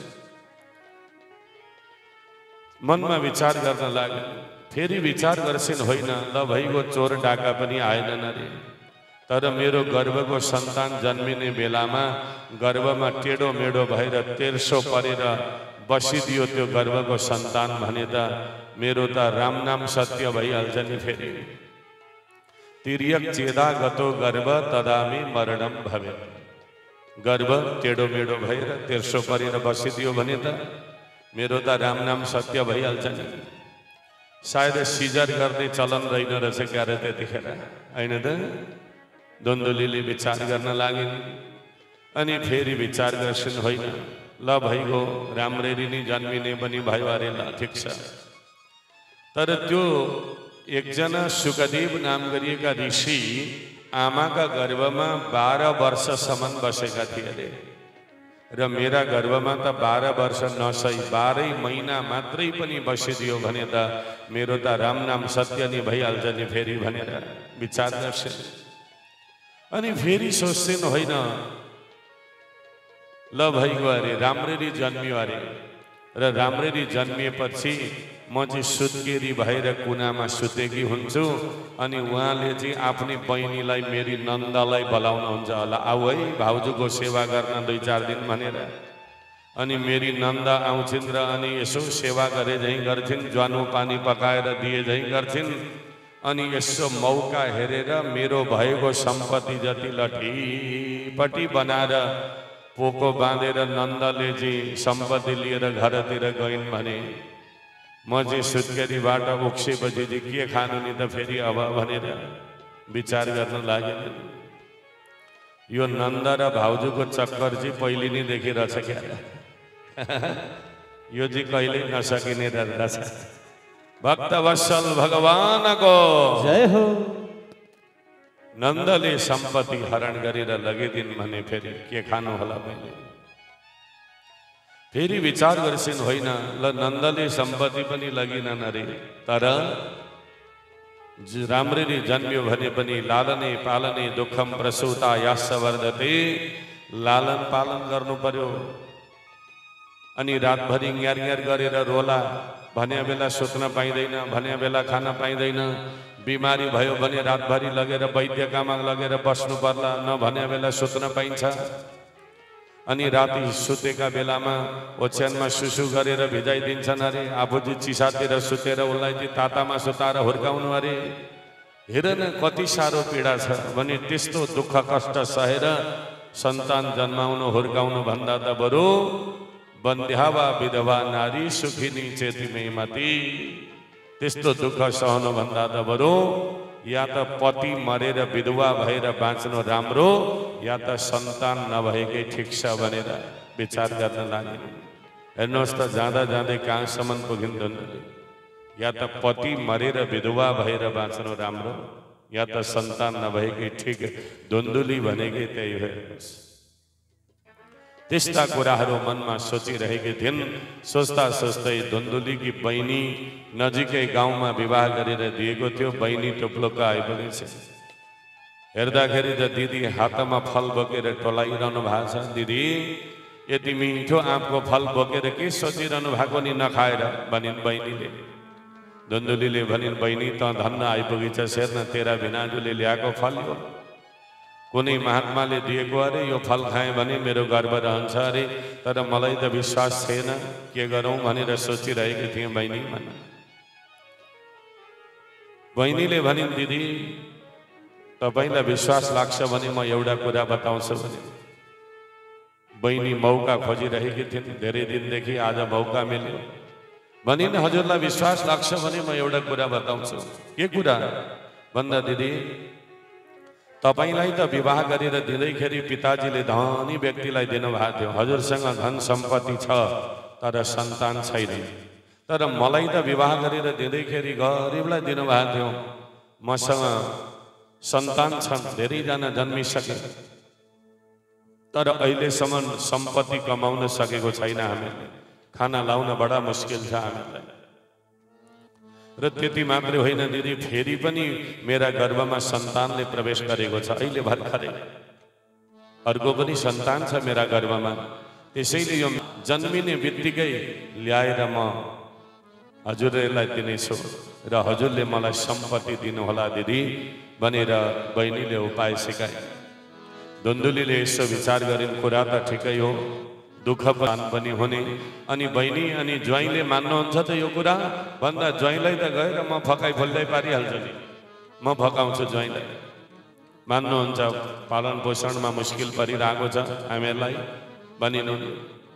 मनमा विचार गर्न लाग्यो। फेरि विचार गर्छिन्, होइन ल भइगयो चोर डाका पनि आएनन् अरे, तर मेरो गर्भको सन्तान जन्मिने बेलामा गर्भमा टेढो मेढो भएर तेर्सो परेर बसिदियो त्यो गर्भको सन्तान भने त मेरो त राम नाम सत्य भइहाल्छ नि फेरि। तिर्यक चेदा गतो गर्भ तदामी मरणम भवे। गर्भ टेढो मेढो भएर तेर्सो परेर बसिदियो भने त मेरो त राम नाम सत्य भइहाल्छ नि। सायद सिजर गर्ने चलन रहेन रहेछ क्यारे त्यतिखेर होइन त। दुन्दुलीले विचार गर्न लागिन् अनि फेरि विचार गर्छिन् होइन ल भइगयो राम्ररी नै जन्मिने पनि भयो अरे ल ठिक छ। तर त्यो एकजना सुखदेव नाम गरिएका ऋषि आमाका गर्भमा 12 वर्षसम्म बसेका थिए अरे र मेरा गर्भमा त 12 वर्ष नसई 12 महिना मात्रै पनि बसिदियो भने त मेरो त राम नाम सत्य नि भइहाल्छ नि फेरि भनेर विचार गर्छिन्। अनि फेरि सोच्छिन् होइन ल भइगयो अरे राम्ररी जन्मियो अरे र राम्ररी जन्मिएपछि म चाहिँ सुत्केरी भएर कुनामा सुतेकी हुन्छु अनि उहाँले चाहिँ आफ्नै बहिनीलाई मेरी नन्दलाई बोलाउनुहुन्छ होला आऊ है भाउजूको सेवा गर्न 2-4 दिन भनेर। अनि मेरी नन्द आउँछिन् र अनि यसो सेवा गरे झैँ गर्छिन् ज्वानो पानी पकाएर दिए झैँ गर्छिन्। अनि यसो मौका हेरेर मेरो भएको सम्पत्ति जति लठीपट्टि बनाएर पोको बाँधेर नन्दले चाहिँ सम्पत्ति लिएर घरतिर गइन् भने म चाहिँ सुत्केरीबाट उक्सेपछि चाहिँ के खानु नि त फेरि अब भनेर विचार गर्न लागेन। यो नन्द र भाउजूको चक्कर चाहिँ पहिले नै देखिरहेछ क्या यो चाहिँ कहिल्यै नसकिने रहेछ। भक्तवत्सल भगवानको
जय हो।
नन्दले सम्पत्ति हरण गरेर लगिदिन् भने फेरि के खानु होला मैले फेरि विचार गर्छिन् होइन ल नन्दले सम्पत्ति पनि लगिनन् अरे तर राम्ररी जन्मियो भने पनि लालने पालने दुःखम प्रसूता यास्स वर्धते लालन पालन गर्नु पर्यो। अनि रातभरि ङ्यार गरेर रोला भने बेला सुत्न पाइँदैन भने बेला खान पाइँदैन। बिमारी भयो भने रातभरि लगेर वैद्यकामा लगेर बस्नु पर्ला नभने बेला सुत्न पाइन्छ। अनि राति सुतेका बेलामा ओछ्यानमा सुसु गरेर भिजाइदिन्छन् अरे आफू चाहिँ चिसातिर सुतेर उसलाई चाहिँ तातामा सुताएर हुर्काउनु अरे। हेर न कति साह्रो पीडा छ भने त्यस्तो दुःख कष्ट सहेर सन्तान जन्माउनु हुर्काउनु भन्दा त बरु बन्ध्यावा विधवा नारी सुखिनी चेतिमे मती त्यस्तो दुःख सहनु भन्दा त बरु या त पति मरेर विधवा भएर बाँच्नु राम्रो या त सन्तान नभएकै ठिक छ भनेर विचार गर्न लागे। हेर्नुहोस् त जाँदा जाँदै कहाँसम्म पुगिन् दुन्दुली। या त पति मरेर विधवा भएर बाँच्नु राम्रो या त सन्तान नभएकै ठिक। दुन्दुली भनेकै त्यही हो। त्यस्ता कुराहरू मनमा सोचिरहेकी थिइन्। सोच्दा सोच्दै दुन्दुलीकी बहिनी नजिकै गाउँमा विवाह गरेर दिएको थियो। बहिनी टुप्लोक आइपुगेछ। हेर्दाखेरि त दिदी हातमा फल बोकेर टोलाइरहनु भएको छ। दिदी यति मिठो आँपको फल बोकेर के सोचिरहनु भएको नि नखाएर भनिन् बहिनीले। दुन्दुलीले भनिन् बहिनी त धन्न आइपुगेछ हेर्न तेरा भिनाजुले ल्याएको फल हो। कुनै महात्माले दिएको अरे यो फल खाएँ भने मेरो गर्व रहन्छ अरे तर मलाई त विश्वास थिएन के गरौँ भनेर सोचिरहेकी थिएँ बहिनी भन्न। बहिनीले भनिन् दिदी तपाईलाई विश्वास लाग्छ भने म एउटा कुरा बताउँछु भने। बहिनी मौका खोजिरहेकी थिइन् धेरै दिनदेखि आज मौका मिल्यो। भनिन् हजुरलाई विश्वास लाग्छ भने म एउटा कुरा बताउँछु। के कुरा भन्दा दिदी तपाईलाई त विवाह गरेर दिँदैखेरि पिताजीले धनी व्यक्तिलाई दिनुभएको थियो। हजुरसँग धन सम्पत्ति छ तर सन्तान छैन। तर मलाई त विवाह गरेर दिँदैखेरि गरिबलाई दिनुभएको थियो। मसँग सन्तान छन् धेरैजना जन्मिसके तर अहिलेसम्म सम्पत्ति कमाउन सकेको छैन। हामीले खाना लाउन बडा मुस्किल छ हामीलाई। र त्यति मात्रै होइन दिदी फेरि पनि मेरा गर्भमा सन्तानले प्रवेश गरेको छ अहिले भर्खरै। अर्को पनि सन्तान छ मेरा गर्भमा। त्यसैले यो जन्मिने बित्तिकै ल्याएर म हजुरलाई दिनेछु र हजुरले मलाई सम्पत्ति दिनुहोला दिदी भनेर बहिनीले उपाय सिकाए। दुन्दुलीले यसो विचार गरिन् कुरा त ठिकै हो दुःख पनि हुने। अनि बहिनी अनि ज्वाइँले मान्नुहुन्छ त यो कुरा भन्दा ज्वाइँलाई त गएर म फकाइ फुल्दै पारिहाल्छु नि म फकाउँछु ज्वाइँलाई। मान्नुहुन्छ पालन पोषणमा मुस्किल परिरहेको छ हामीहरूलाई भनिनु।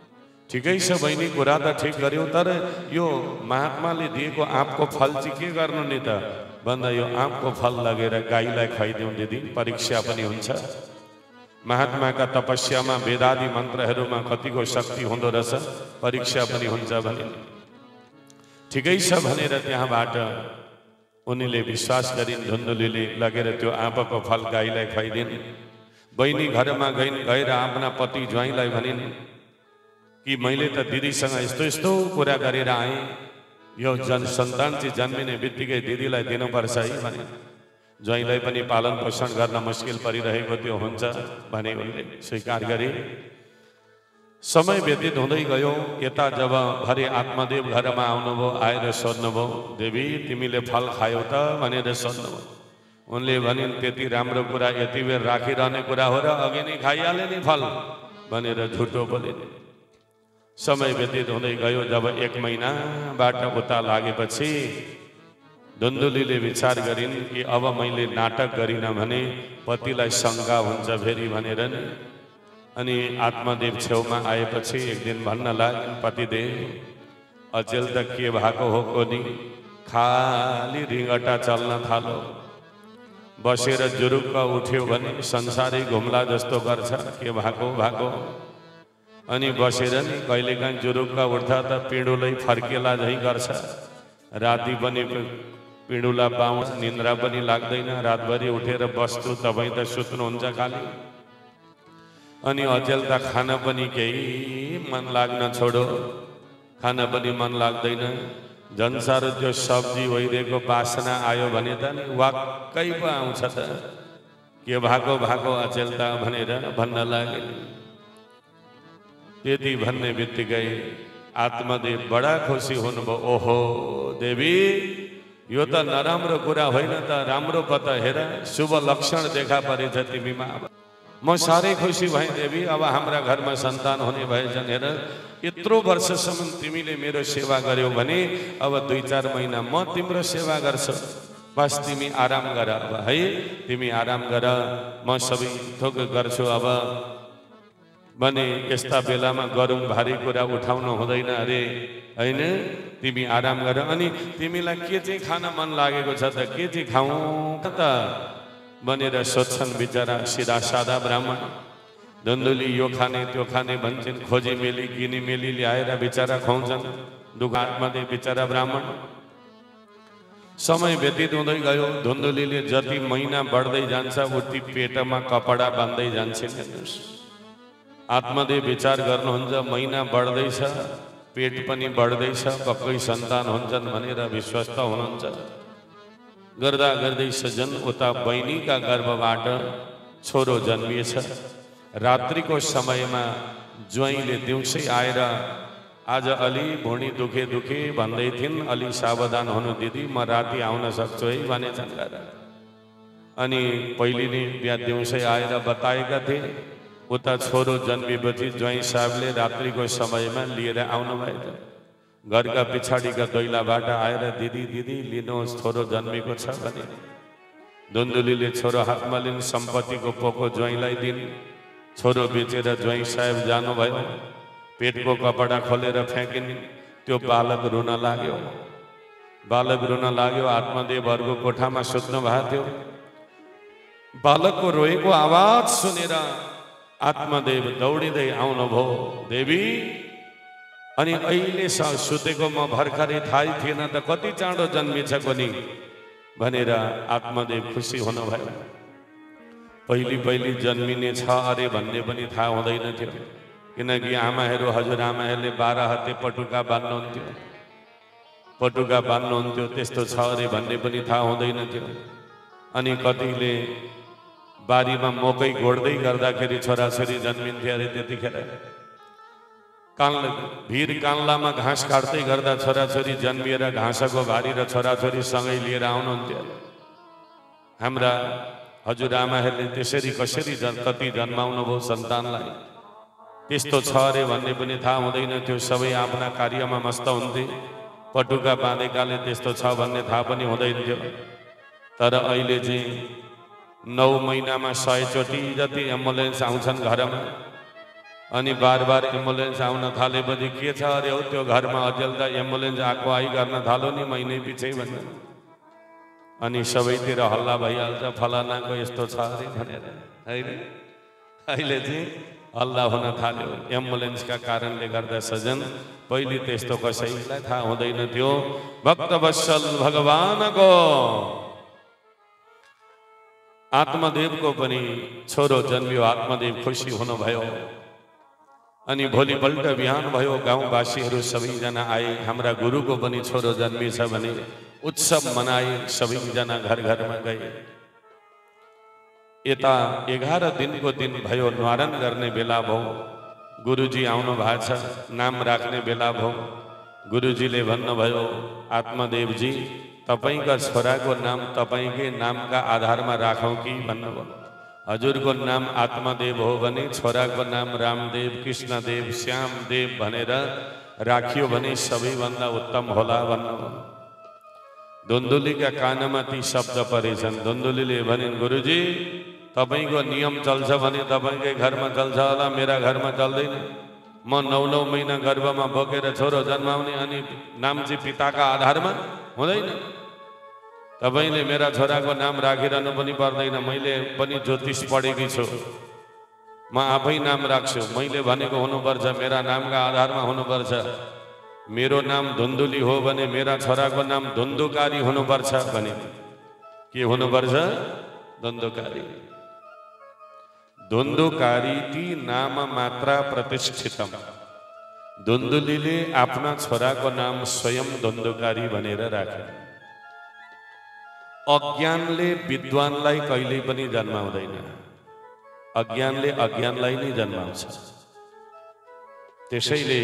ठिकै छ बहिनी, कुरा त ठिक गर्यौ, तर यो महात्माले दिएको आँपको फल चाहिँ के गर्नु नि त भन्दा यो आँपको फल लगेर गाईलाई खुवाइदिउँ दिदी, परीक्षा पनि हुन्छ। महात्माका तपस्यामा वेदादि मन्त्रहरूमा कतिको शक्ति हुँदो रहेछ, परीक्षा पनि हुन्छ भने ठिकै छ भनेर त्यहाँबाट उनीले विश्वास गरिन्। धुन्धुलीले लगेर त्यो आँपको फल गाईलाई खुवाइदिन्। बहिनी घरमा गएर आफ्ना पति ज्वाइँलाई भनिन् कि मैले त दिदीसँग यस्तो यस्तो कुरा गरेर आएँ, यो सन्तान चाहिँ जन्मिने बित्तिकै दिदीलाई दिनुपर्छ है भने। ज्वाइँलाई पनि पालन पोषण गर्न मुस्किल परिरहेको त्यो हुन्छ भने उनले स्वीकार गरे। समय व्यतीत हुँदै गयो। यता जब भरे आत्मदेव घरमा आउनुभयो, आएर सोध्नुभयो, देवी तिमीले फल खायौ त भनेर सोध्नुभयो। उनले भनिन् त्यति राम्रो कुरा यति बेर राखिरहने कुरा हो र अघि नै खाइहाले नि फल भनेर झुटो बोलिन्। समय व्यतीत हुँदै गयो। जब 1 महिनाबाट उता लागेपछि धुन्धुलीले विचार गरिन् कि अब मैले नाटक गरिनँ भने पतिलाई शङ्का हुन्छ फेरि भनेर नि। अनि आत्मदेव छेउमा आएपछि एक दिन भन्न लाग्यो, पतिदेव अचेल त के भएको हो कोनी, खाली रिङ्गटा चल्न थालो, बसेर जुरुक्क उठ्यो भने संसारै घुम्ला जस्तो गर्छ, के भएको। अनि बसेर नि कहिलेकाहीँ जुरुक्क उठ्दा त पिँडुलै फर्केला झैँ गर्छ। राति पनि पिँडुला पाउँछ, निन्द्रा पनि लाग्दैन, रातभरि उठेर बस्छु, तपाईँ त सुत्नुहुन्छ खाली। अनि अचेल त खान पनि केही मन लाग्न छोडो, खान पनि मन लाग्दैन। झन् साह्रो त्यो सब्जी भइदिएको बासना आयो भने त नि वाक्कै पो आउँछ त, के भएको अचेल त भनेर भन्न लागे। त्यति भन्ने बित्तिकै आत्मदेव बडा खुसी हुनुभयो। ओहो देवी, यो त नराम्रो कुरा होइन त, राम्रो पता हेर, शुभ लक्षण देखा परेछ तिमीमा। म साह्रै खुसी भएँ देवी, अब हाम्रा घरमा सन्तान हुने भएछन्। हेर यत्रो वर्षसम्म तिमीले मेरो सेवा गर्यौ भने अब 2-4 महिना म तिम्रो सेवा गर्छु, बस तिमी आराम गर अब है, तिमी आराम गर, म सबै थोक गर्छु अब भने। यस्ता बेलामा गरौँ भारी कुरा उठाउनु हुँदैन अरे होइन, तिमी आराम गर। अनि तिमीलाई के चाहिँ खान मन लागेको छ त, के चाहिँ खाउँ त भनेर सोध्छन् बिचरा सिधा सादा ब्राह्मण। धुन्धुली यो खाने त्यो खाने भन्छन्, खोजी मेली किनी मेली ल्याएर बिचरा खुवाउँछन्। दुःखात्माले बिचरा ब्राह्मण। समय व्यतीत हुँदै गयो। धुन्धुलीले जति महिना बढ्दै जान्छ उति पेटमा कपडा बाँध्दै जान्छन्। आत्मदेव विचार गर्नुहुन्छ, महिना बढ्दैछ, पेट पनि बढ्दैछ, पक्कै सन्तान हुन्छन् भनेर विश्वस्त हुनुहुन्छ। गर्दा गर्दै सजन उता बहिनीका गर्भबाट छोरो जन्मिएछ। रात्रिको समयमा ज्वाइँले दिउँसै आएर आज अलि भुँडी दुखे भन्दै थिइन्, अलि सावधान हुनु दिदी, म राति आउन सक्छु है भनेछन्। अनि पहिले नै बिहा दिउँसै आएर बताएका थिए। उता छोरो जन्मेपछि ज्वाइँ साहबले रात्रिको समयमा लिएर आउनुभएछ। घरका पछाडिका दैलाबाट आएर दिदी लिनुहोस्, छोरो जन्मेको छ भने। धुन्धुलीले छोरो हातमा लिन सम्पत्तिको पोको ज्वाइँलाई दिन्। छोरो बेचेर ज्वाइँ साहेब जानुभयो। पेटको कपडा खोलेर फ्याँकिन्। त्यो बालक रुन लाग्यो। आत्मदेवहरूको कोठामा सुत्नु भएको थियो। बालकको रोएको आवाज सुनेर आत्मदेव दौडिँदै आउनुभयो। देवी, अनि अहिले सुतेको म भर्खरै थाहै थिएन त, कति चाँडो जन्मिछ कोनी भनेर आत्मदेव खुसी हुनुभयो। पहिले जन्मिने छ अरे भन्ने पनि थाहा हुँदैन थियो, किनकि आमाहरू हजुरआमाहरूले 12 हाते पटुका बान्नुहुन्थ्यो। त्यस्तो छ अरे भन्ने पनि थाहा हुँदैन थियो। अनि कतिले बारीमा मकै गोड्दै गर्दाखेरि छोराछोरी जन्मिन्थे अरे। त्यतिखेर भिर कान्लामा घाँस काट्दै गर्दा छोराछोरी जन्मिएर घाँसको भारी र छोराछोरी सँगै लिएर आउनुहुन्थ्यो। हाम्रा हजुरआमाहरूले त्यसरी कसरी कति जन्माउनु भयो सन्तानलाई, त्यस्तो छ अरे भन्ने पनि थाहा हुँदैन थियो। सबै आफ्ना कार्यमा मस्त हुन्थे। पटुका बाँधेकाले त्यस्तो छ भन्ने थाहा पनि हुँदैन थियो। तर अहिले चाहिँ 9 महिनामा 100 चोटि जति एम्बुलेन्स आउँछन् घरमा। अनि बार बार एम्बुलेन्स आउन थालेपछि के छ अरे हो त्यो घरमा अझेल त एम्बुलेन्स आएको आई गर्न थालो नि महिनै पछि भन्नु अनि सबैतिर हल्ला भइहाल्छ फलानाको यस्तो छ अरे भनेर हैन अहिले चाहिँ हल्ला हुन थाल्यो एम्बुलेन्सका कारणले गर्दा सजन पहिले त्यस्तो कसैलाई थाहा हुँदैन थियो भक्तवत्सल भगवानको आत्मदेवको पनि छोरो जन्मियो आत्मदेव खुसी हुनुभयो अनि भोलिपल्ट बिहान भयो गाउँवासीहरू सबैजना आए हाम्रा गुरुको पनि छोरो जन्मिएछ भने उत्सव मनाए सबैजना घर घरमा गए यता 11 दिनको दिन भयो न्वारन गर्ने बेला भयो गुरुजी आउनु भएको छ नाम राख्ने बेला भयो गुरुजीले भन्नुभयो आत्मदेवजी तपाईका छोराको नाम तपाईकै नामका आधारमा राखौं कि भन्नुभयो हजुरको नाम आत्मदेव हो भने छोराको नाम रामदेव कृष्णदेव श्यामदेव भनेर राखियो भने सबैभन्दा उत्तम होला भन्नुभयो धुन्धुलीका कानमा ती शब्द परेछन् धुन्धुलीले भनिन् गुरुजी तपाईको नियम चल्छ भने तपाईकै घरमा चल्छ होला मेरा घरमा चल्दैन म 9 महिना गर्भमा बोकेर छोरो जन्माउने अनि नाम चाहिँ पिताका आधारमा हुँदैन तपाईले मेरा छोराको नाम राखिरहनु पनि पर्दैन मैले पनि ज्योतिष पढेकी छु म आफै नाम राख्छु मैले भनेको हुनुपर्छ मेरा नामका आधारमा हुनुपर्छ मेरो नाम धुन्धुली हो भने मेरा छोराको नाम धुन्धुकारी हुनुपर्छ भने के हुनुपर्छ धुन्धुकारी धुन्धुकारीति नाम मात्रा प्रतिष्ठितम धुन्धुलीले आफ्ना छोराको नाम स्वयं धुन्धुकारी भनेर राखे अज्ञानले विद्वानलाई कहिल्यै पनि जन्माउँदैन अज्ञानले अज्ञानलाई नै जन्माउँछ त्यसैले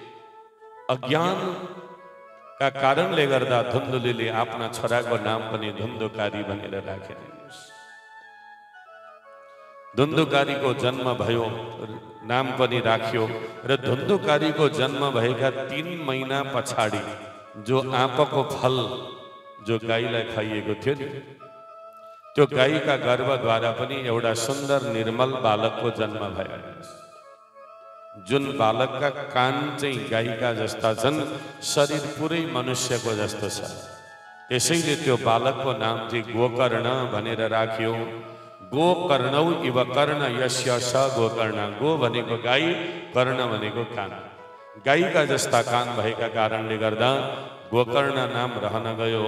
अज्ञानका कारणले गर्दा धुन्धुलीले आफ्ना छोराको नाम पनि धुन्धुकारी भनेर राखे धुन्धुकारीको जन्म भयो नाम पनि राख्यो र धुन्धुकारीको जन्म भएका 3 महिना पछाडि जो आँपको फल जो गाईलाई खाइएको थियो नि त्यो गाईका गर्भद्वारा पनि एउटा सुन्दर निर्मल बालकको जन्म भयो जुन बालकका कान चाहिँ गाईका जस्ता छन् शरीर पुरै मनुष्यको जस्तो छ त्यसैले त्यो बालकको नाम चाहिँ गोकर्ण भनेर राखियो गोकर्णौ इव कर्ण यस्य स गोकर्ण गो भनेको गाई कर्ण भनेको कान गाईका जस्ता कान भएका कारणले गर्दा गोकर्ण नाम रहन गयो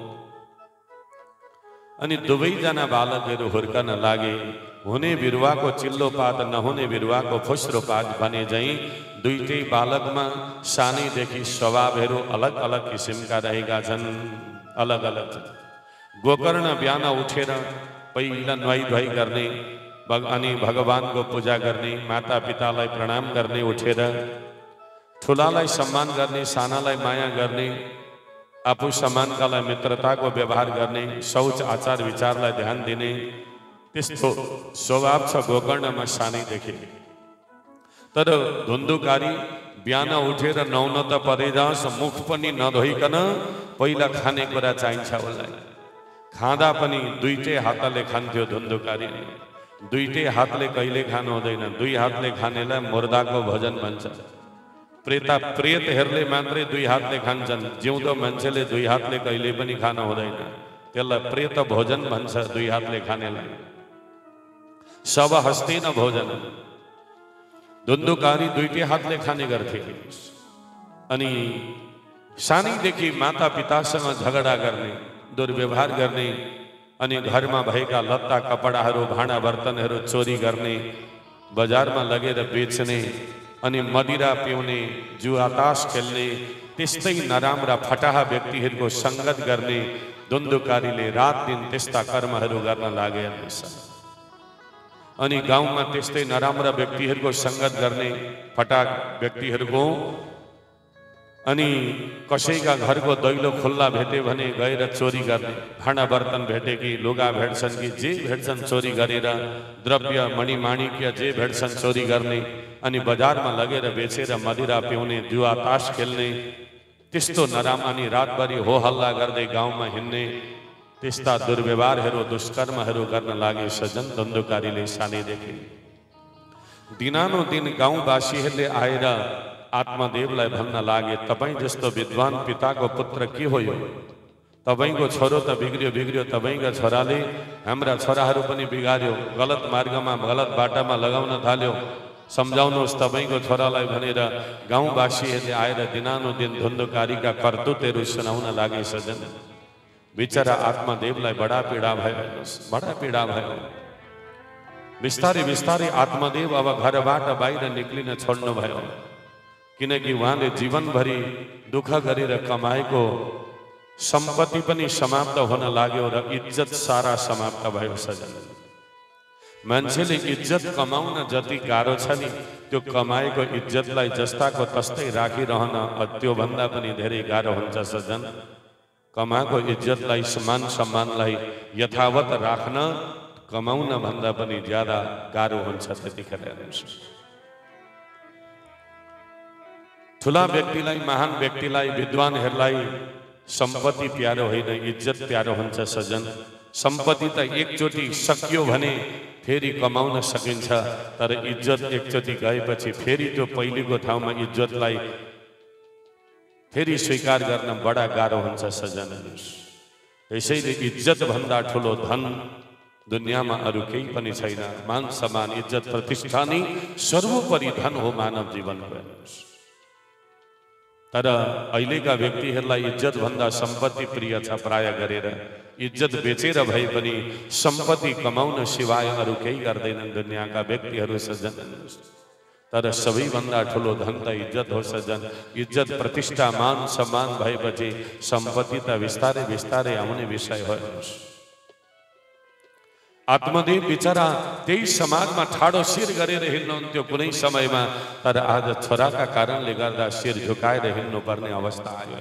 अनि दुवैजना बालकहरू हुर्कन लागे हुने बिरुवाको चिल्लो पात नहुने बिरुवाको फुस्रो पात भने झैं दुईटै बालकमा सानैदेखि स्वभावहरू अलग अलग किसिमका रहेका छन् अलग अलग गोकर्ण बिहान उठेर पहिला नुहाई धुवाई गर्ने अनि भगवानको पूजा गर्ने माता पितालाई प्रणाम गर्ने उठेर ठुलालाई सम्मान गर्ने सानालाई माया गर्ने आफू समानकालाई मित्रताको व्यवहार गर्ने शौच आचार विचारलाई ध्यान दिने त्यस्तो स्वभाव छ गोकर्णमा सानैदेखि तर धुन्धुकारी बिहान उठेर नुहाउन त परै जाओस् मुख पनि नधोइकन पहिला खानेकुरा चाहिन्छ उसलाई खाँदा पनि दुईटै हातले खान्थ्यो धुन्धुकारी दुईटै हातले कहिले खानु हुँदैन दुई हातले खानेलाई मुर्दाको भोजन भन्छ प्रेतहरूले मात्रै दुई हातले खान्छन् जिउँदो मान्छेले दुई हातले कहिले पनि खानु हुँदैन त्यसलाई प्रेत भोजन भन्छ दुई हातले खानेलाई सब हस्तेन भोजन धुन्धुकारी दुईटै हातले खाने गर्थे अनि सानैदेखि माता पितासँग झगडा गर्ने दुर्व्यवहार गर्ने अनि घरमा भएका लत्ता कपडाहरू भाँडा बर्तनहरू चोरी गर्ने बजारमा लगेर बेच्ने अनि मदिरा पिउने जुआतास खेल्ने त्यस्तै नराम्रा फटाहा व्यक्तिहरूको संगत गर्ने धुन्धुकारीले रात दिन त्यस्ता कर्महरू गर्न लागे अनि गाउँमा त्यस्तै नराम्रा व्यक्तिहरूको संगत गर्ने फटाक व्यक्तिहरूको अनि कसैका घरको दैलो खुल्ला भेटे भने गएर चोरी गर्ने भाँडा बर्तन भेटे कि लुगा भेट्छन् कि जे भेट्छन् चोरी गरेर द्रव्य मणिमाणिक्य जे भेट्छन् चोरी गर्ने अनि बजारमा लगेर बेचेर मदिरा पिउने जुवा तास खेल्ने त्यस्तो नराम अनि रातभरि हो हल्ला गर्दै गाउँमा हिँड्ने त्यस्ता दुर्व्यवहारहरू दुष्कर्महरू गर्न लागे सजन धुन्धुकारीले सानैदेखि दिनानुदिन गाउँवासीहरूले आएर आत्मदेवलाई भन्न लागे, तपाईँ जस्तो विद्वान पिताको पुत्र के हो यो? तपाईको छोरो त बिग्रियो बिग्रियो, तपाईका छोराले हाम्रा छोराहरू पनि बिगार्यो, गलत मार्गमा गलत बाटामा लगाउन थाल्यो, सम्झाउनुहोस् तपाईको छोरालाई भनेर गाउँवासीहरूले आएर दिनानुदिन धुन्धुकारीका करतुतहरू सुनाउन लागे। सजन बिचरा आत्मदेवलाई बडा पीडा भयो, बडा पीडा भयो। बिस्तारै बिस्तारै आत्मदेव अब घरबाट बाहिर निक्लिन छोड्नु भयो, किनकि उहाँले जीवनभरि दुःख गरेर कमाएको सम्पत्ति पनि समाप्त हुन लाग्यो र इज्जत सारा समाप्त भयो। सजन मान्छेले इज्जत कमाउन जति गाह्रो छ नि, त्यो कमाएको इज्जतलाई जस्ताको तस्तै राखिरहन त्योभन्दा पनि धेरै गाह्रो हुन्छ। सजन कमाएको इज्जतलाई मान सम्मानलाई यथावत राख्न कमाउन भन्दा पनि ज्यादा गाह्रो हुन्छ। त्यतिखेर ठुला व्यक्तिलाई, महान व्यक्तिलाई, विद्वानहरूलाई सम्पत्ति प्यारो होइन, इज्जत प्यारो हुन्छ। सजन सम्पत्ति त एकचोटि सकियो भने फेरि कमाउन सकिन्छ, तर इज्जत एकचोटि गएपछि फेरि त्यो पहिलेको ठाउँमा इज्जतलाई फेरि स्वीकार गर्न बडा गाह्रो हुन्छ। सजन त्यसैले इज्जत भन्दा ठुलो धन दुनियाँमा अरू केही पनि छैन। मान सम्मान, इज्जत, प्रतिष्ठा नै सर्वोपरि धन हो मानव जीवनको। तर अहिलेका व्यक्तिहरूलाई इज्जत भन्दा सम्पत्ति प्रिय छ। प्राय गरेर इज्जत बेचेर भए पनि सम्पत्ति कमाउन सिवाय अरू केही गर्दैनन् दुनियाँका व्यक्तिहरू। सजन तर सबैभन्दा ठुलो धन त इज्जत हो। सजन इज्जत, प्रतिष्ठा, मान सम्मान भएपछि सम्पत्ति त बिस्तारै बिस्तारै आउने विषय हो। आत्मदेव बिचरा त्यही समाजमा ठाडो शिर गरेर हिँड्नुहुन्थ्यो कुनै समयमा, तर आज छोराका कारणले गर्दा शिर झुकाएर हिँड्नुपर्ने अवस्था आयो।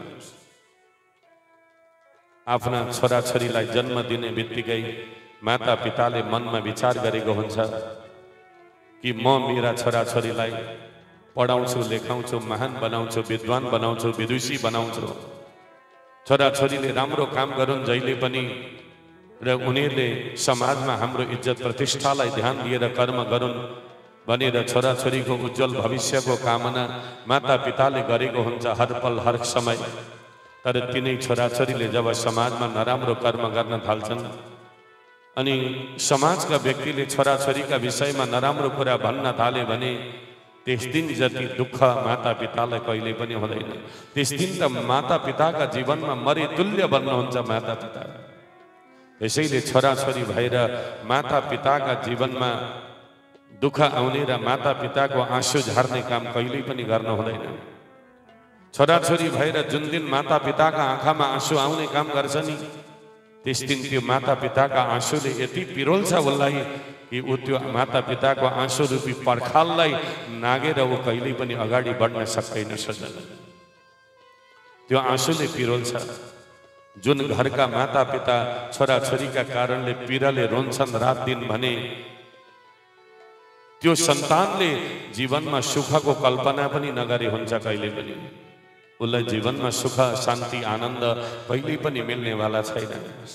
आफ्ना छोराछोरीलाई जन्म दिने बित्तिकै माता पिताले मनमा विचार गरेको हुन्छ कि म मेरा छोराछोरीलाई पढाउँछु, लेखाउँछु, महान बनाउँछु, विद्वान बनाउँछु, विदुषी बनाउँछु, छोराछोरीले राम्रो काम गरून् जहिले पनि, र उनीहरूले समाजमा हाम्रो इज्जत प्रतिष्ठालाई ध्यान दिएर कर्म गरून् भनेर छोराछोरीको उज्जवल भविष्यको कामना माता पिताले गरेको हुन्छ हर पल हर समय। तर तिनै छोराछोरीले जब समाजमा नराम्रो कर्म गर्न थाल्छन् अनि समाजका व्यक्तिले छोराछोरीका विषयमा नराम्रो कुरा भन्न थाले भने त्यस दिन जति दुःख माता पितालाई कहिले पनि हुँदैन। त्यस दिन त माता पिताका जीवनमा मरे तुल्य बन्नुहुन्छ माता पिता। यसैले छोराछोरी भएर माता पिताका जीवनमा दुःख आउने र माता पिताको आँसु झार्ने काम कहिल्यै पनि गर्न हुँदैन। छोराछोरी भएर जुन दिन माता पिताका आँखामा आँसु आउने काम गर्छ नि, त्यस दिन त्यो माता पिताका आँसुले यति पिरोल्छ उसलाई कि ऊ त्यो माता पिताको आँसु रूपी पर्खाललाई नागेर ऊ कहिल्यै पनि अगाडि बढ्न सक्दैन। सजन त्यो आँसुले पिरोल्छ। जुन घरका माता पिता छोराछोरीका कारणले पीडाले रोन्छन् रात दिन भने त्यो सन्तानले जीवनमा सुखको कल्पना पनि नगरे हुन्छ कहिले पनि। उसलाई जीवनमा सुख, शान्ति, आनन्द कहिल्यै पनि मिल्नेवाला छैन।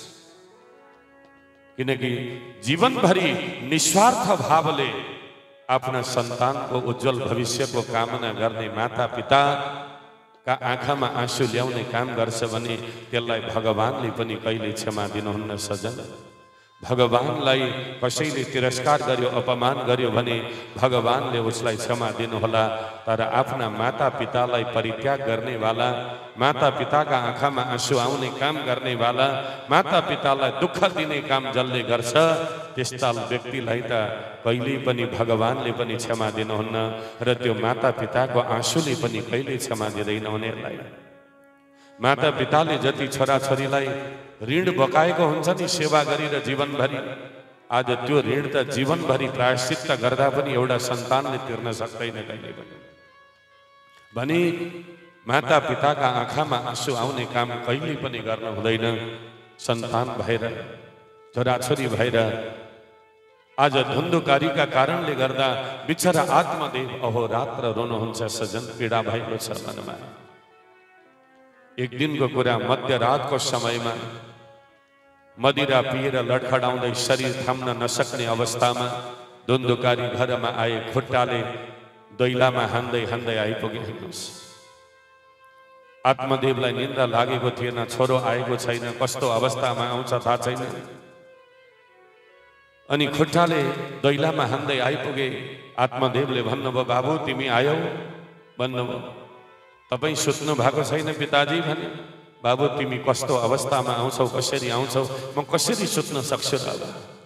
किनकि जीवनभरि निस्वार्थ भावले आफ्ना सन्तानको उज्जवल भविष्यको कामना गर्ने माता पिता का आँखामा आँसु ल्याउने काम गर्छ भने त्यसलाई भगवानले पनि कहिले क्षमा दिनुहुन्न। सजन भगवानलाई कसैले तिरस्कार गर्यो, अपमान गर्यो भने भगवानले उसलाई क्षमा दिनुहोला। तर आफ्ना माता पितालाई परित्याग गर्नेवाला, माता पिताका आँखामा आँसु आउने काम गर्नेवाला, माता पितालाई दुःख दिने काम जसले गर्छ त्यस्ता व्यक्तिलाई त कहिल्यै पनि भगवानले पनि क्षमा दिनुहुन्न र त्यो माता पिताको आँसुले पनि कहिल्यै क्षमा दिँदैन उनीहरूलाई। माता पिताले जति छोराछोरीलाई ऋण बकाएको हुन्छ नि सेवा गरेर जीवनभरि, आज त्यो ऋण त जीवनभरि प्रायश्चित्त गर्दा पनि एउटा सन्तानले तिर्न सक्दैन कहिले पनि। भने माता पिताका आँखामा आँसु आउने काम कहिल्यै पनि गर्न हुँदैन। सन्तान भएर, छोराछोरी भएर आज धुन्धुकारीका कारणले गर्दा बिचरा आत्मदेव अहोरात्र रोनुहुन्छ। सजन पीडा भएको छ मनमा। एक दिनको कुरा, मध्यरातको समयमा मदिरा पिएर लडखडाउँदै शरीर थाम्न नसक्ने अवस्थामा धुन्धुकारी घरमा आए, खुट्टाले दैलामा हान्दै हान्दै आइपुगे। हेर्नुहोस्, आत्मदेवलाई निन्द्रा लागेको थिएन, छोरो आएको छैन, कस्तो अवस्थामा आउँछ थाहा छैन। अनि खुट्टाले दैलामा हान्दै आइपुगे। आत्मदेवले भन्नुभयो, बाबु तिमी आयौ भन्नुभयो। तपाईँ सुत्नु भएको छैन पिताजी भने। बाबु तिमी कस्तो अवस्थामा आउँछौ, कसरी आउँछौ, म कसरी सुत्न सक्छु बाबु?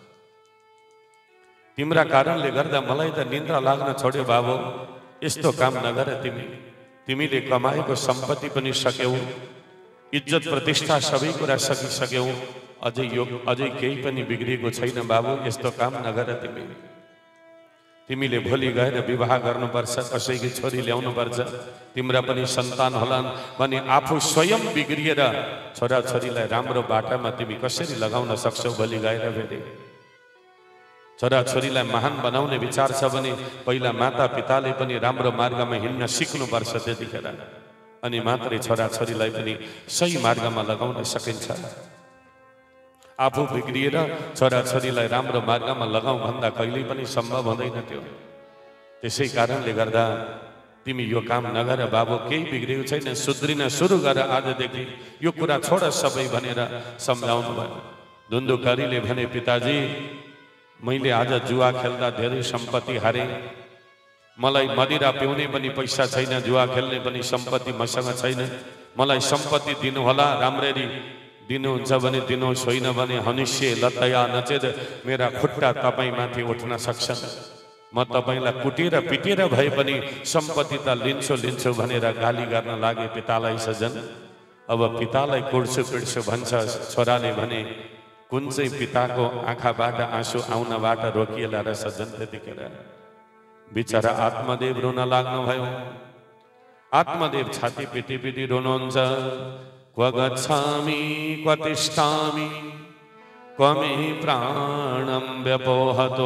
तिम्रा कारणले गर्दा मलाई त निन्द्रा लाग्न छोड्यो बाबु। यस्तो काम नगर तिमी। तिमीले कमाएको सम्पत्ति पनि सक्यौ, इज्जत प्रतिष्ठा सबै कुरा सकिसक्यौ, अझै केही पनि बिग्रिएको छैन बाबु। यस्तो काम नगर तिमी। तिमीले भोलि गएर विवाह गर्नुपर्छ, कसैकी छोरी ल्याउनुपर्छ, तिम्रा पनि सन्तान होलान् भने आफू स्वयं बिग्रिएर छोराछोरीलाई राम्रो बाटामा तिमी कसरी लगाउन सक्छौ? भोलि गएर फेरि छोराछोरीलाई महान बनाउने विचार छ भने पहिला माता पिताले पनि राम्रो मार्गमा हिँड्न सिक्नुपर्छ। त्यतिखेर अनि मात्रै छोराछोरीलाई पनि सही मार्गमा लगाउन सकिन्छ। आफू बिग्रिएर छोराछोरीलाई राम्रो मार्गमा लगाऊ भन्दा कहिल्यै पनि सम्भव हुँदैन त्यो। त्यसै कारणले गर्दा तिमी यो काम नगर बाबु, केही बिग्रेको छैन, सुध्रिन सुरु गर आजदेखि, यो कुरा छोड सबै भनेर सम्झाउनु भयो। धुन्धुकारीले भने, पिताजी मैले आज जुवा खेल्दा धेरै सम्पत्ति हारे, मलाई मदिरा पिउने पनि पैसा छैन, जुवा खेल्ने पनि सम्पत्ति मसँग छैन, मलाई सम्पत्ति दिनुहोला, राम्ररी दिनुहुन्छ भने दिनुहोस्, होइन भने हनिष्य लतया नचेत मेरा खुट्टा तपाईमाथि उठ्न सक्छन्। म तपाईलाई कुटेर पिटेर भए पनि सम्पत्ति त लिन्छु भनेर गाली गर्न लागे पितालाई। सजन अब पितालाई कुट्छु पिट्छु भन्छ छोराले भने कुन चाहिँ पिताको आँखाबाट आँसु आउनबाट रोकिएला र सजन। त्यतिखेर बिचरा आत्मदेव रुन लाग्नु भयो। आत्मदेव छाती पिटी पिटी रुनुहुन्छ। क्व गच्छामि क्व तिष्ठामि क्व मे प्राणं व्यपोहतो।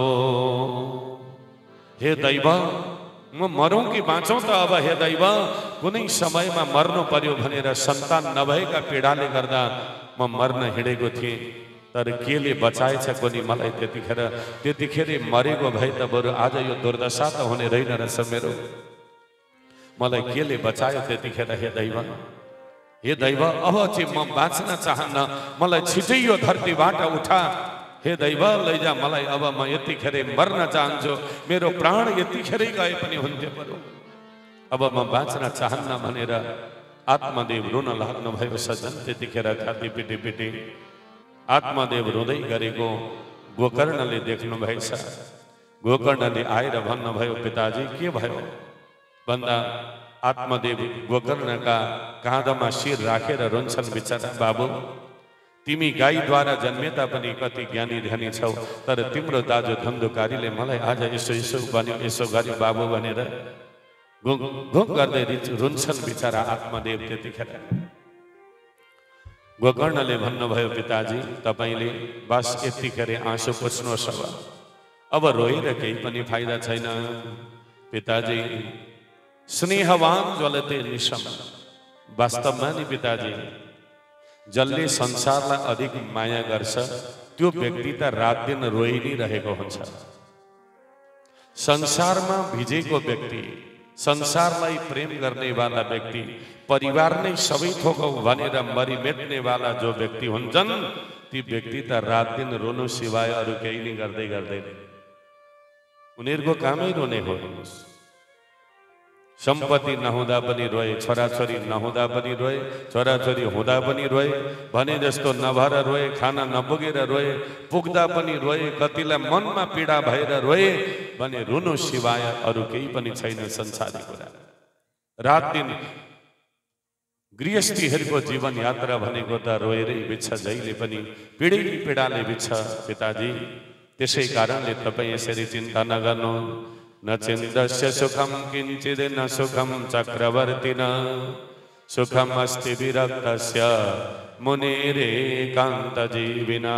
हे दैव, म मरौँ कि बाँचौँ त अब हे दैव, कुनै समयमा मर्नु पर्यो भनेर सन्तान नभएका पीडाले गर्दा म मर्न हिँडेको थिएँ, तर केले बचाएछ कोनी मलाई त्यतिखेर मरेको भए त बरु आज यो दुर्दशा त हुने रहेन रहेछ मेरो। मलाई केले बचायो त्यतिखेर हे दैव। हे दैव, अब चाहिँ म बाँच्न चाहन्न, मलाई छिटै यो धरतीबाट उठा। हे दैव लैजा मलाई, अब म यतिखेर मर्न चाहन्छु, मेरो प्राण यतिखेरै गए पनि हुन्थ्यो बरु, अब म बाँच्न चाहन्न भनेर आत्मदेव रुन लाग्नु भयो। सजन त्यतिखेर छाती पिटी पिटी आत्मदेव रुँदै गरेको गोकर्णले देख्नु भएछ। गोकर्णले आएर भन्नुभयो, पिताजी के भयो भन्दा आत्मदेव गोकर्णका काँधमा शिर राखेर रुन्छन्। बिचरा बाबु, तिमी गाईद्वारा जन्मेता पनि कति ज्ञानी ध्यानी छौ, तर तिम्रो दाजु धुन्धुकारीले मलाई आज यसो भन्यो, यसो गर्यो बाबु भनेर घुङ गर्दै रुन्छन् बिचरा आत्मदेव। त्यतिखेर गोकर्णले भन्नुभयो, पिताजी तपाईले बस यतिखेर आँसु पुछ्नुहोस्, अब रोएर केही पनि फाइदा छैन। पिताजी स्नेहवान ज्वलते निशम। वास्तवमा नि पिताजी, जसले संसारलाई अधिक माया गर्छ त्यो व्यक्ति त रात दिन रोइ नै रहेको हुन्छ। संसारमा भिजेको व्यक्ति, संसारलाई प्रेम गर्नेवाला व्यक्ति, परिवार नै सबै थोकौ भनेर मरिमेट्ने वाला जो व्यक्ति हुन्छन्, ती व्यक्ति त रात दिन रोनु सिवाय अरू केही नै गर्दैन। उनीहरूको कामै रोने हो। सम्पत्ति नहुँदा पनि रोए, छोराछोरी नहुँदा पनि रोए, छोराछोरी हुँदा पनि रोए, भने जस्तो नभएर रोए, खाना नपुगेर रोए, पुग्दा पनि रोए, कतिलाई मनमा पीडा भएर रोए भने रुनु सिवाय अरू केही पनि छैन संसारी कुरा। रात दिन गृहस्थीहरूको जीवन यात्रा भनेको त रोएरै बित्छ, जहिले पनि पीडाले बित्छ पिताजी। त्यसै कारणले तपाईँ यसरी चिन्ता नगर्नु। न चिन्दस्य सुखम किंचिद न सुखम चक्रवर्तिन, सुखम अस्ति विरक्तस्य मुनिरेकान्त जीविना।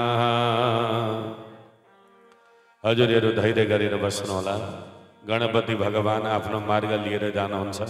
हजुरहरू धैर्य गरेर बस्नु होला। गणपति भगवान आफ्नो मार्ग लिएर जानुहुन्छ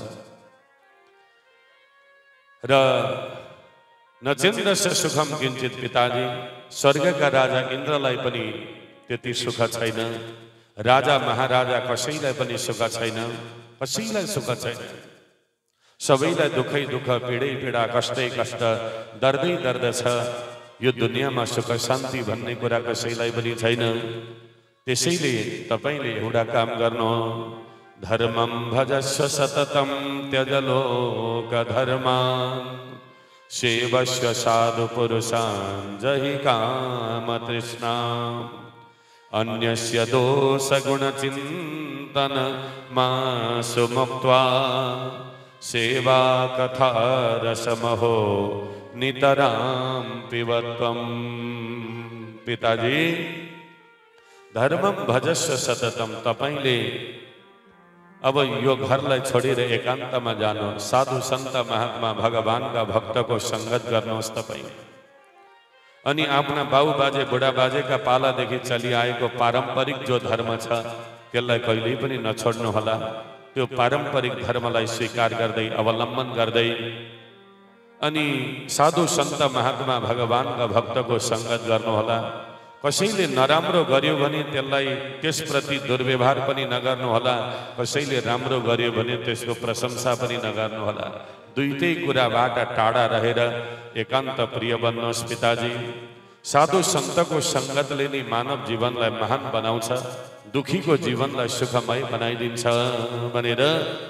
र न चिन्दस्य सुखम किंचित। पिताजी, स्वर्गका राजा इन्द्रलाई पनि त्यति सुख छैन राजा महाराजा कसैलाई पनि सुख छैन, कसैलाई सुख छैन। सबैलाई दुखै दुख, पीडै पीडा, कष्टै कष्ट, दर्दै दर्द छ। यो दुनियाँमा सुख शान्ति भन्ने कुरा कसैलाई पनि छैन। त्यसैले तपाईले एउटा काम गर्नु, धर्मं भजस्व सततं त्यज लोक धर्मान् सेवस्व साधु पुरुषान् जहि काम तृष्णाम् अन्यस्य दोष गुण चिंतन मासु मुक्त्वा सेवा कथा रसमहो नितरां पिबत्वम्। पिताजी, धर्मं भजस्व सततम, तपाईले अब यो घरलाई छोडेर एकान्तमा जानु, साधु सन्त महात्मा भगवानका भक्तको संगत गर्नुहोस् तपाई। अनि आफ्ना बाउ बाजे बुढा बाजेका पालादेखि चलिआएको पारम्परिक जो धर्म छ त्यसलाई कहिल्यै पनि नछोड्नु होला। त्यो पारम्परिक धर्मलाई स्वीकार गर्दै अवलम्बन गर्दै अनि साधु सन्त महात्मा भगवानका भक्तको संगत गर्नुहोला। कसैले नराम्रो गर्यो भने त्यसलाई त्यसप्रति दुर्व्यवहार पनि नगर्नुहोला, कसैले राम्रो गर्यो भने त्यसको प्रशंसा पनि नगर्नुहोला। दुईटै कुराबाट टाढा रहेर एकान्त प्रिय बन्नुहोस् पिताजी। साधु सन्तको संगतले नै मानव जीवनलाई महान बनाउँछ, दुखीको जीवनलाई सुखमय बनाइदिन्छ भनेर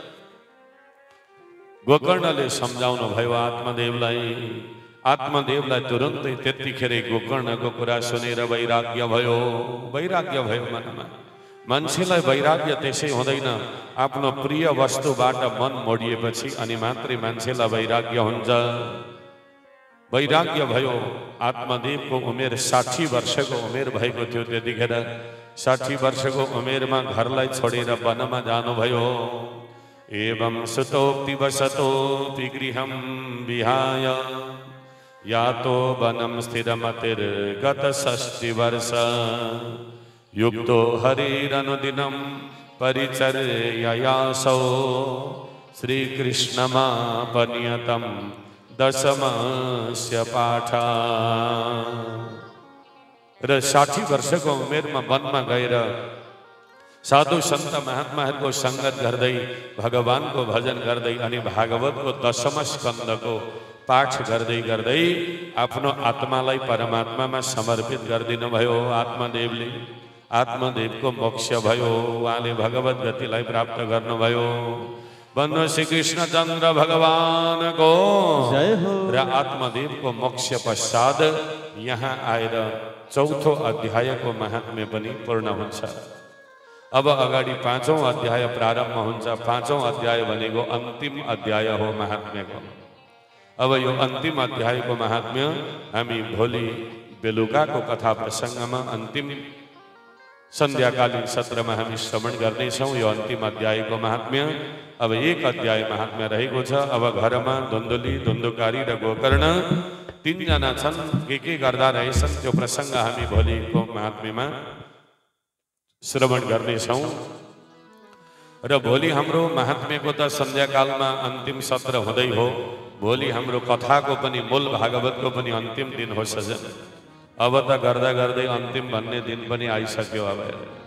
गोकर्णले सम्झाउनु भयो आत्मदेवलाई। आत्मदेवलाई तुरन्तै त्यतिखेर गोकर्णको कुरा सुनेर वैराग्य भयो। वैराग्य भयो मनमा। मान्छेलाई वैराग्य त्यसै हुँदैन, आफ्नो प्रिय वस्तुबाट मन मोडिएपछि अनि मात्रै मान्छेलाई वैराग्य हुन्छ। वैराग्य भयो। आत्मदेवको उमेर 60 वर्षको उमेर भएको थियो त्यतिखेर। 60 वर्षको उमेरमा घरलाई छोडेर वनमा जानुभयो। एवं सुतोक्ति वसतोऽपि गृहं विहाय यातो वनं स्थिरमतिर्गत 60 वर्ष युक्तो हरिरनुदिनं परिचर्ययासौ श्रीकृष्णमापनियतं दशमस्य पाठा। र 60 वर्षको उमेरमा वनमा गएर साधु सन्त महात्माहरूको संगत गर्दै भगवानको भजन गर्दै अनि भागवतको 10म स्कन्धको पाठ गर्दै गर्दै आफ्नो आत्मालाई परमात्मामा समर्पित गरिदिनु भयो आत्मदेवले। आत्मदेवको मोक्ष भयो, उहाँले भगवत गतिलाई प्राप्त गर्नुभयो। भन्नु श्री कृष्ण चन्द्र भगवानको जय हो। र आत्मदेवको मोक्ष पश्चात यहाँ आएर 4थो अध्यायको महात्म्य पनि पूर्ण हुन्छ। अब अगाडि 5औं अध्याय प्रारम्भ हुन्छ। 5औं अध्याय भनेको अन्तिम अध्याय हो महात्म्यको। अब यो अन्तिम अध्यायको महात्म्य हामी भोलि बेलुकाको कथा प्रसङ्गमा अन्तिम सन्ध्याकालीन सत्रमा हामी श्रवण गर्नेछौँ यो अन्तिम अध्यायको महात्म्य। अब 1 अध्याय महात्म्य रहेको छ। अब घरमा धुन्धुली, धुन्धुकारी र गोकर्ण 3 जना छन्। के गर्दा रहेछन् त्यो प्रसङ्ग हामी भोलिको महात्म्यमा श्रवण गर्नेछौँ। र भोलि हाम्रो महात्म्यको त सन्ध्याकालमा अन्तिम सत्र हुँदै हो। भोलि हाम्रो कथाको पनि मूल भागवतको पनि अन्तिम दिन हो सजन। अब त गर्दा गर्दै अन्तिम भन्ने दिन पनि आइसक्यो। अब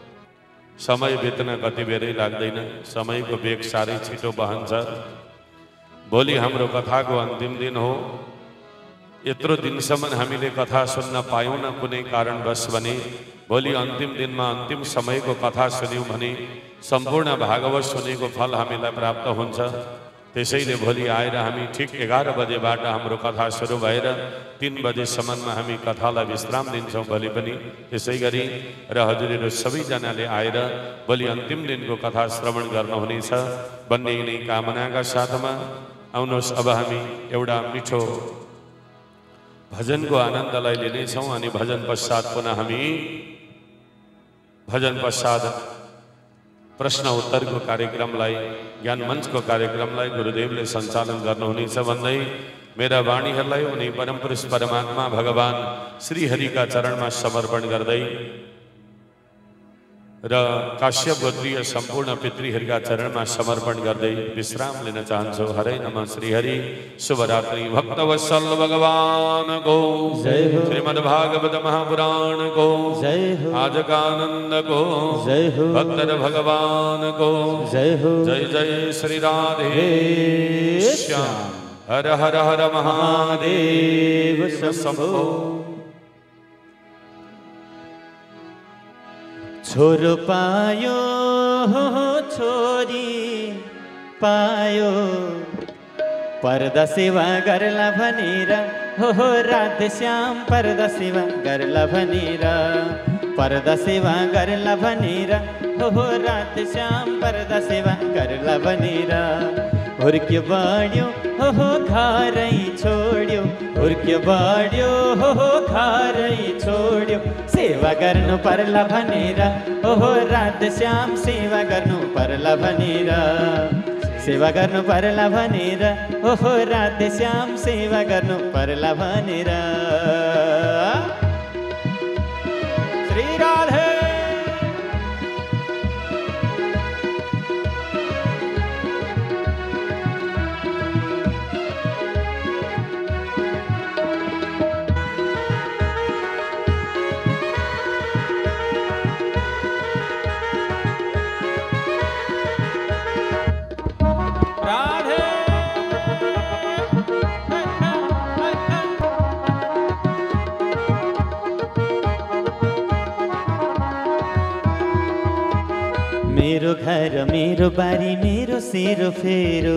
समय बित्न कति बेरै लाग्दैन, समयको वेग साह्रै छिटो बहन्छ। भोलि हाम्रो कथाको अन्तिम दिन हो। यत्रो दिनसम्म हामीले कथा सुन्न पायौँ न कुनै कारणवश भने भोलि अन्तिम दिनमा अन्तिम समयको कथा सुन्यौँ भने सम्पूर्ण भागवत सुनेको फल हामीलाई प्राप्त हुन्छ। त्यसैले भोलि आएर हामी ठिक 11 बजेबाट हाम्रो कथा सुरु भएर 3 बजेसम्ममा हामी कथालाई विश्राम दिन्छौँ भोलि पनि। त्यसै गरी र हजुरहरू सबैजनाले आएर भोलि अन्तिम दिनको कथा श्रवण गर्नुहुनेछ भन्ने यिनै कामनाका साथमा आउनुहोस्। अब हामी एउटा मिठो भजनको आनन्दलाई लिनेछौँ अनि भजन पश्चात पुनः हामी भजन पश्चात प्रश्न उत्तरको कार्यक्रमलाई, ज्ञान मञ्चको कार्यक्रमलाई गुरुदेवले सञ्चालन गर्नुहुनेछ भन्दै मेरा वाणीहरूलाई उनी परमपुरुष परमात्मा भगवान श्रीहरिका चरणमा समर्पण गर्दै र काश्यप गोत्रीय सम्पूर्ण पितृहरुका चरणमा समर्पण गर्दै विश्राम लिन चाहन्छु। हरे नमः श्री हरि। शुभरात्रि। भक्तवत्सल भगवान को
जय हो।
श्रीमद् भागवत महापुराण को
जय हो।
आज का आनंद को
जय हो।
भक्त भगवान को
जय हो।
जय जय श्री राधे श्याम। हर हर हर महादेव शंभो।
छोरो पायो छोरी पायो पर्दा सेवा गर्ला भनेर हो राधे श्याम पर्दा सेवा गर्ला भनेर पर्दा सेवा गर्ला भनेर हो राधे श्याम पर्दा सेवा गर्ला भनेर हुर्क्यो बढ्यो हो घरै छोड्यो हुर्क्यो बढ्यो हो घरै छोड्यो सेवा गर्नु पर्ला भनेर हो राधे श्याम सेवा गर्नु पर्ला भनेर सेवा गर्नु पर्ला भनेर हो राधे श्याम सेवा गर्नु पर्ला भनेर। श्री राधे। मेरो घर मेरो बारी मेरो सेरो फेरो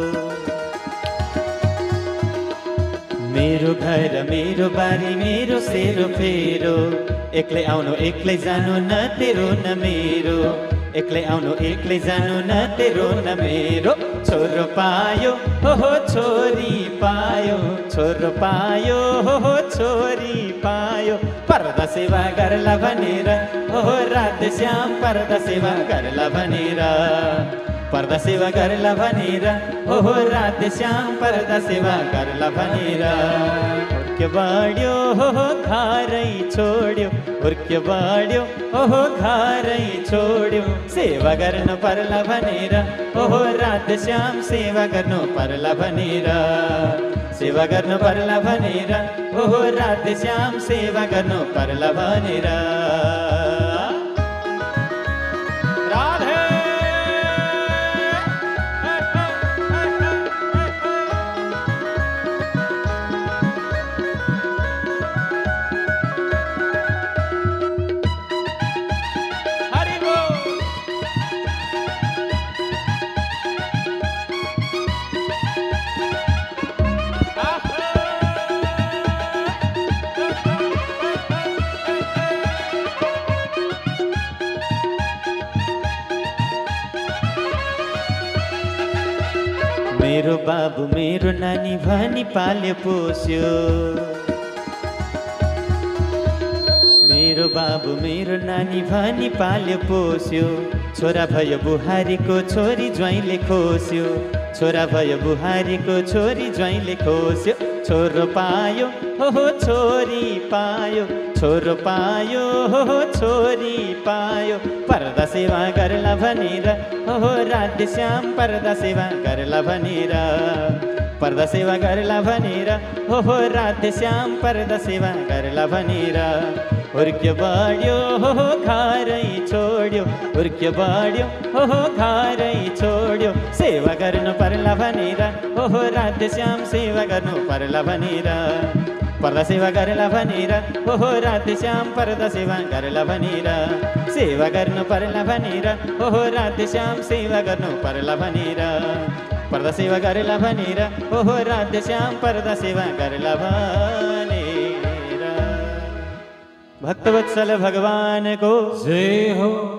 मेरो घर मेरो बारी मेरो सेरो फेरो एक्लै आउनु एक्लै जानु न तेरो न मेरो एक्लै आउनु एक्लै जानु न तेरो न मेरो छोरो पायो हो छोरी पायो छोरो पायो हो छोरी पायो पर्दा सेवा गर्ला भनेर हो राधे श्याम पर्दा सेवा गर्ला भनेर पर्दा सेवा गर्ला भनेर हो राधे श्याम पर्दा सेवा गर्ला भनेर हुर्क्यो बढ्यो हो घरै छोड्यो हुर्क्यो बढ्यो हो घरै छोड्यो सेवा गर्नु पर्ला भनेर हो राधे श्याम सेवा गर्नु पर्ला भनेर सेवा गर्नु पर्ला भनेर हो राधे श्याम सेवा गर्नु पर्ला भनेर। राधे। मेरो बाबु मेरो नानी भनी पाल्यो पोस्यो मेरो बाबु मेरो नानी भनी पाल्यो पोस्यो छोरा भयो बुहारीको छोरी ज्वाइँले खोस्यो छोरा भयो बुहारीको छोरी ज्वाइँले खोस्यो छोरो पायो हो छोरी पायो छोरो पायो हो छोरी पायो पर्दा सेवा गर्ला भनेर हो राधे श्याम पर्दा सेवा गर्ला भनेर पर्दा सेवा गर्ला भनेर हो राधे श्याम पर्दा सेवा गर्ला भनेर हुर्क्यो बढ्यो हो घरै छोड्यो हुर्क्यो बढ्यो हो घरै छोड्यो सेवा गर्नु पर्ला भनेर हो राधे श्याम सेवा गर्नु पर्ला भनेर पर्दा सेवा गर्ला भनेर हो राधे श्याम पर्दा सेवा गर्ला भनेर सेवा गर्नु पर्ला भनेर हो राधे श्याम सेवा गर्नु पर्ला भनेर पर्दा सेवा गर्ला भनेर हो राधे श्याम पर्दा सेवा गर्ला भनेर। भक्तवत्सल भगवान को जय हो।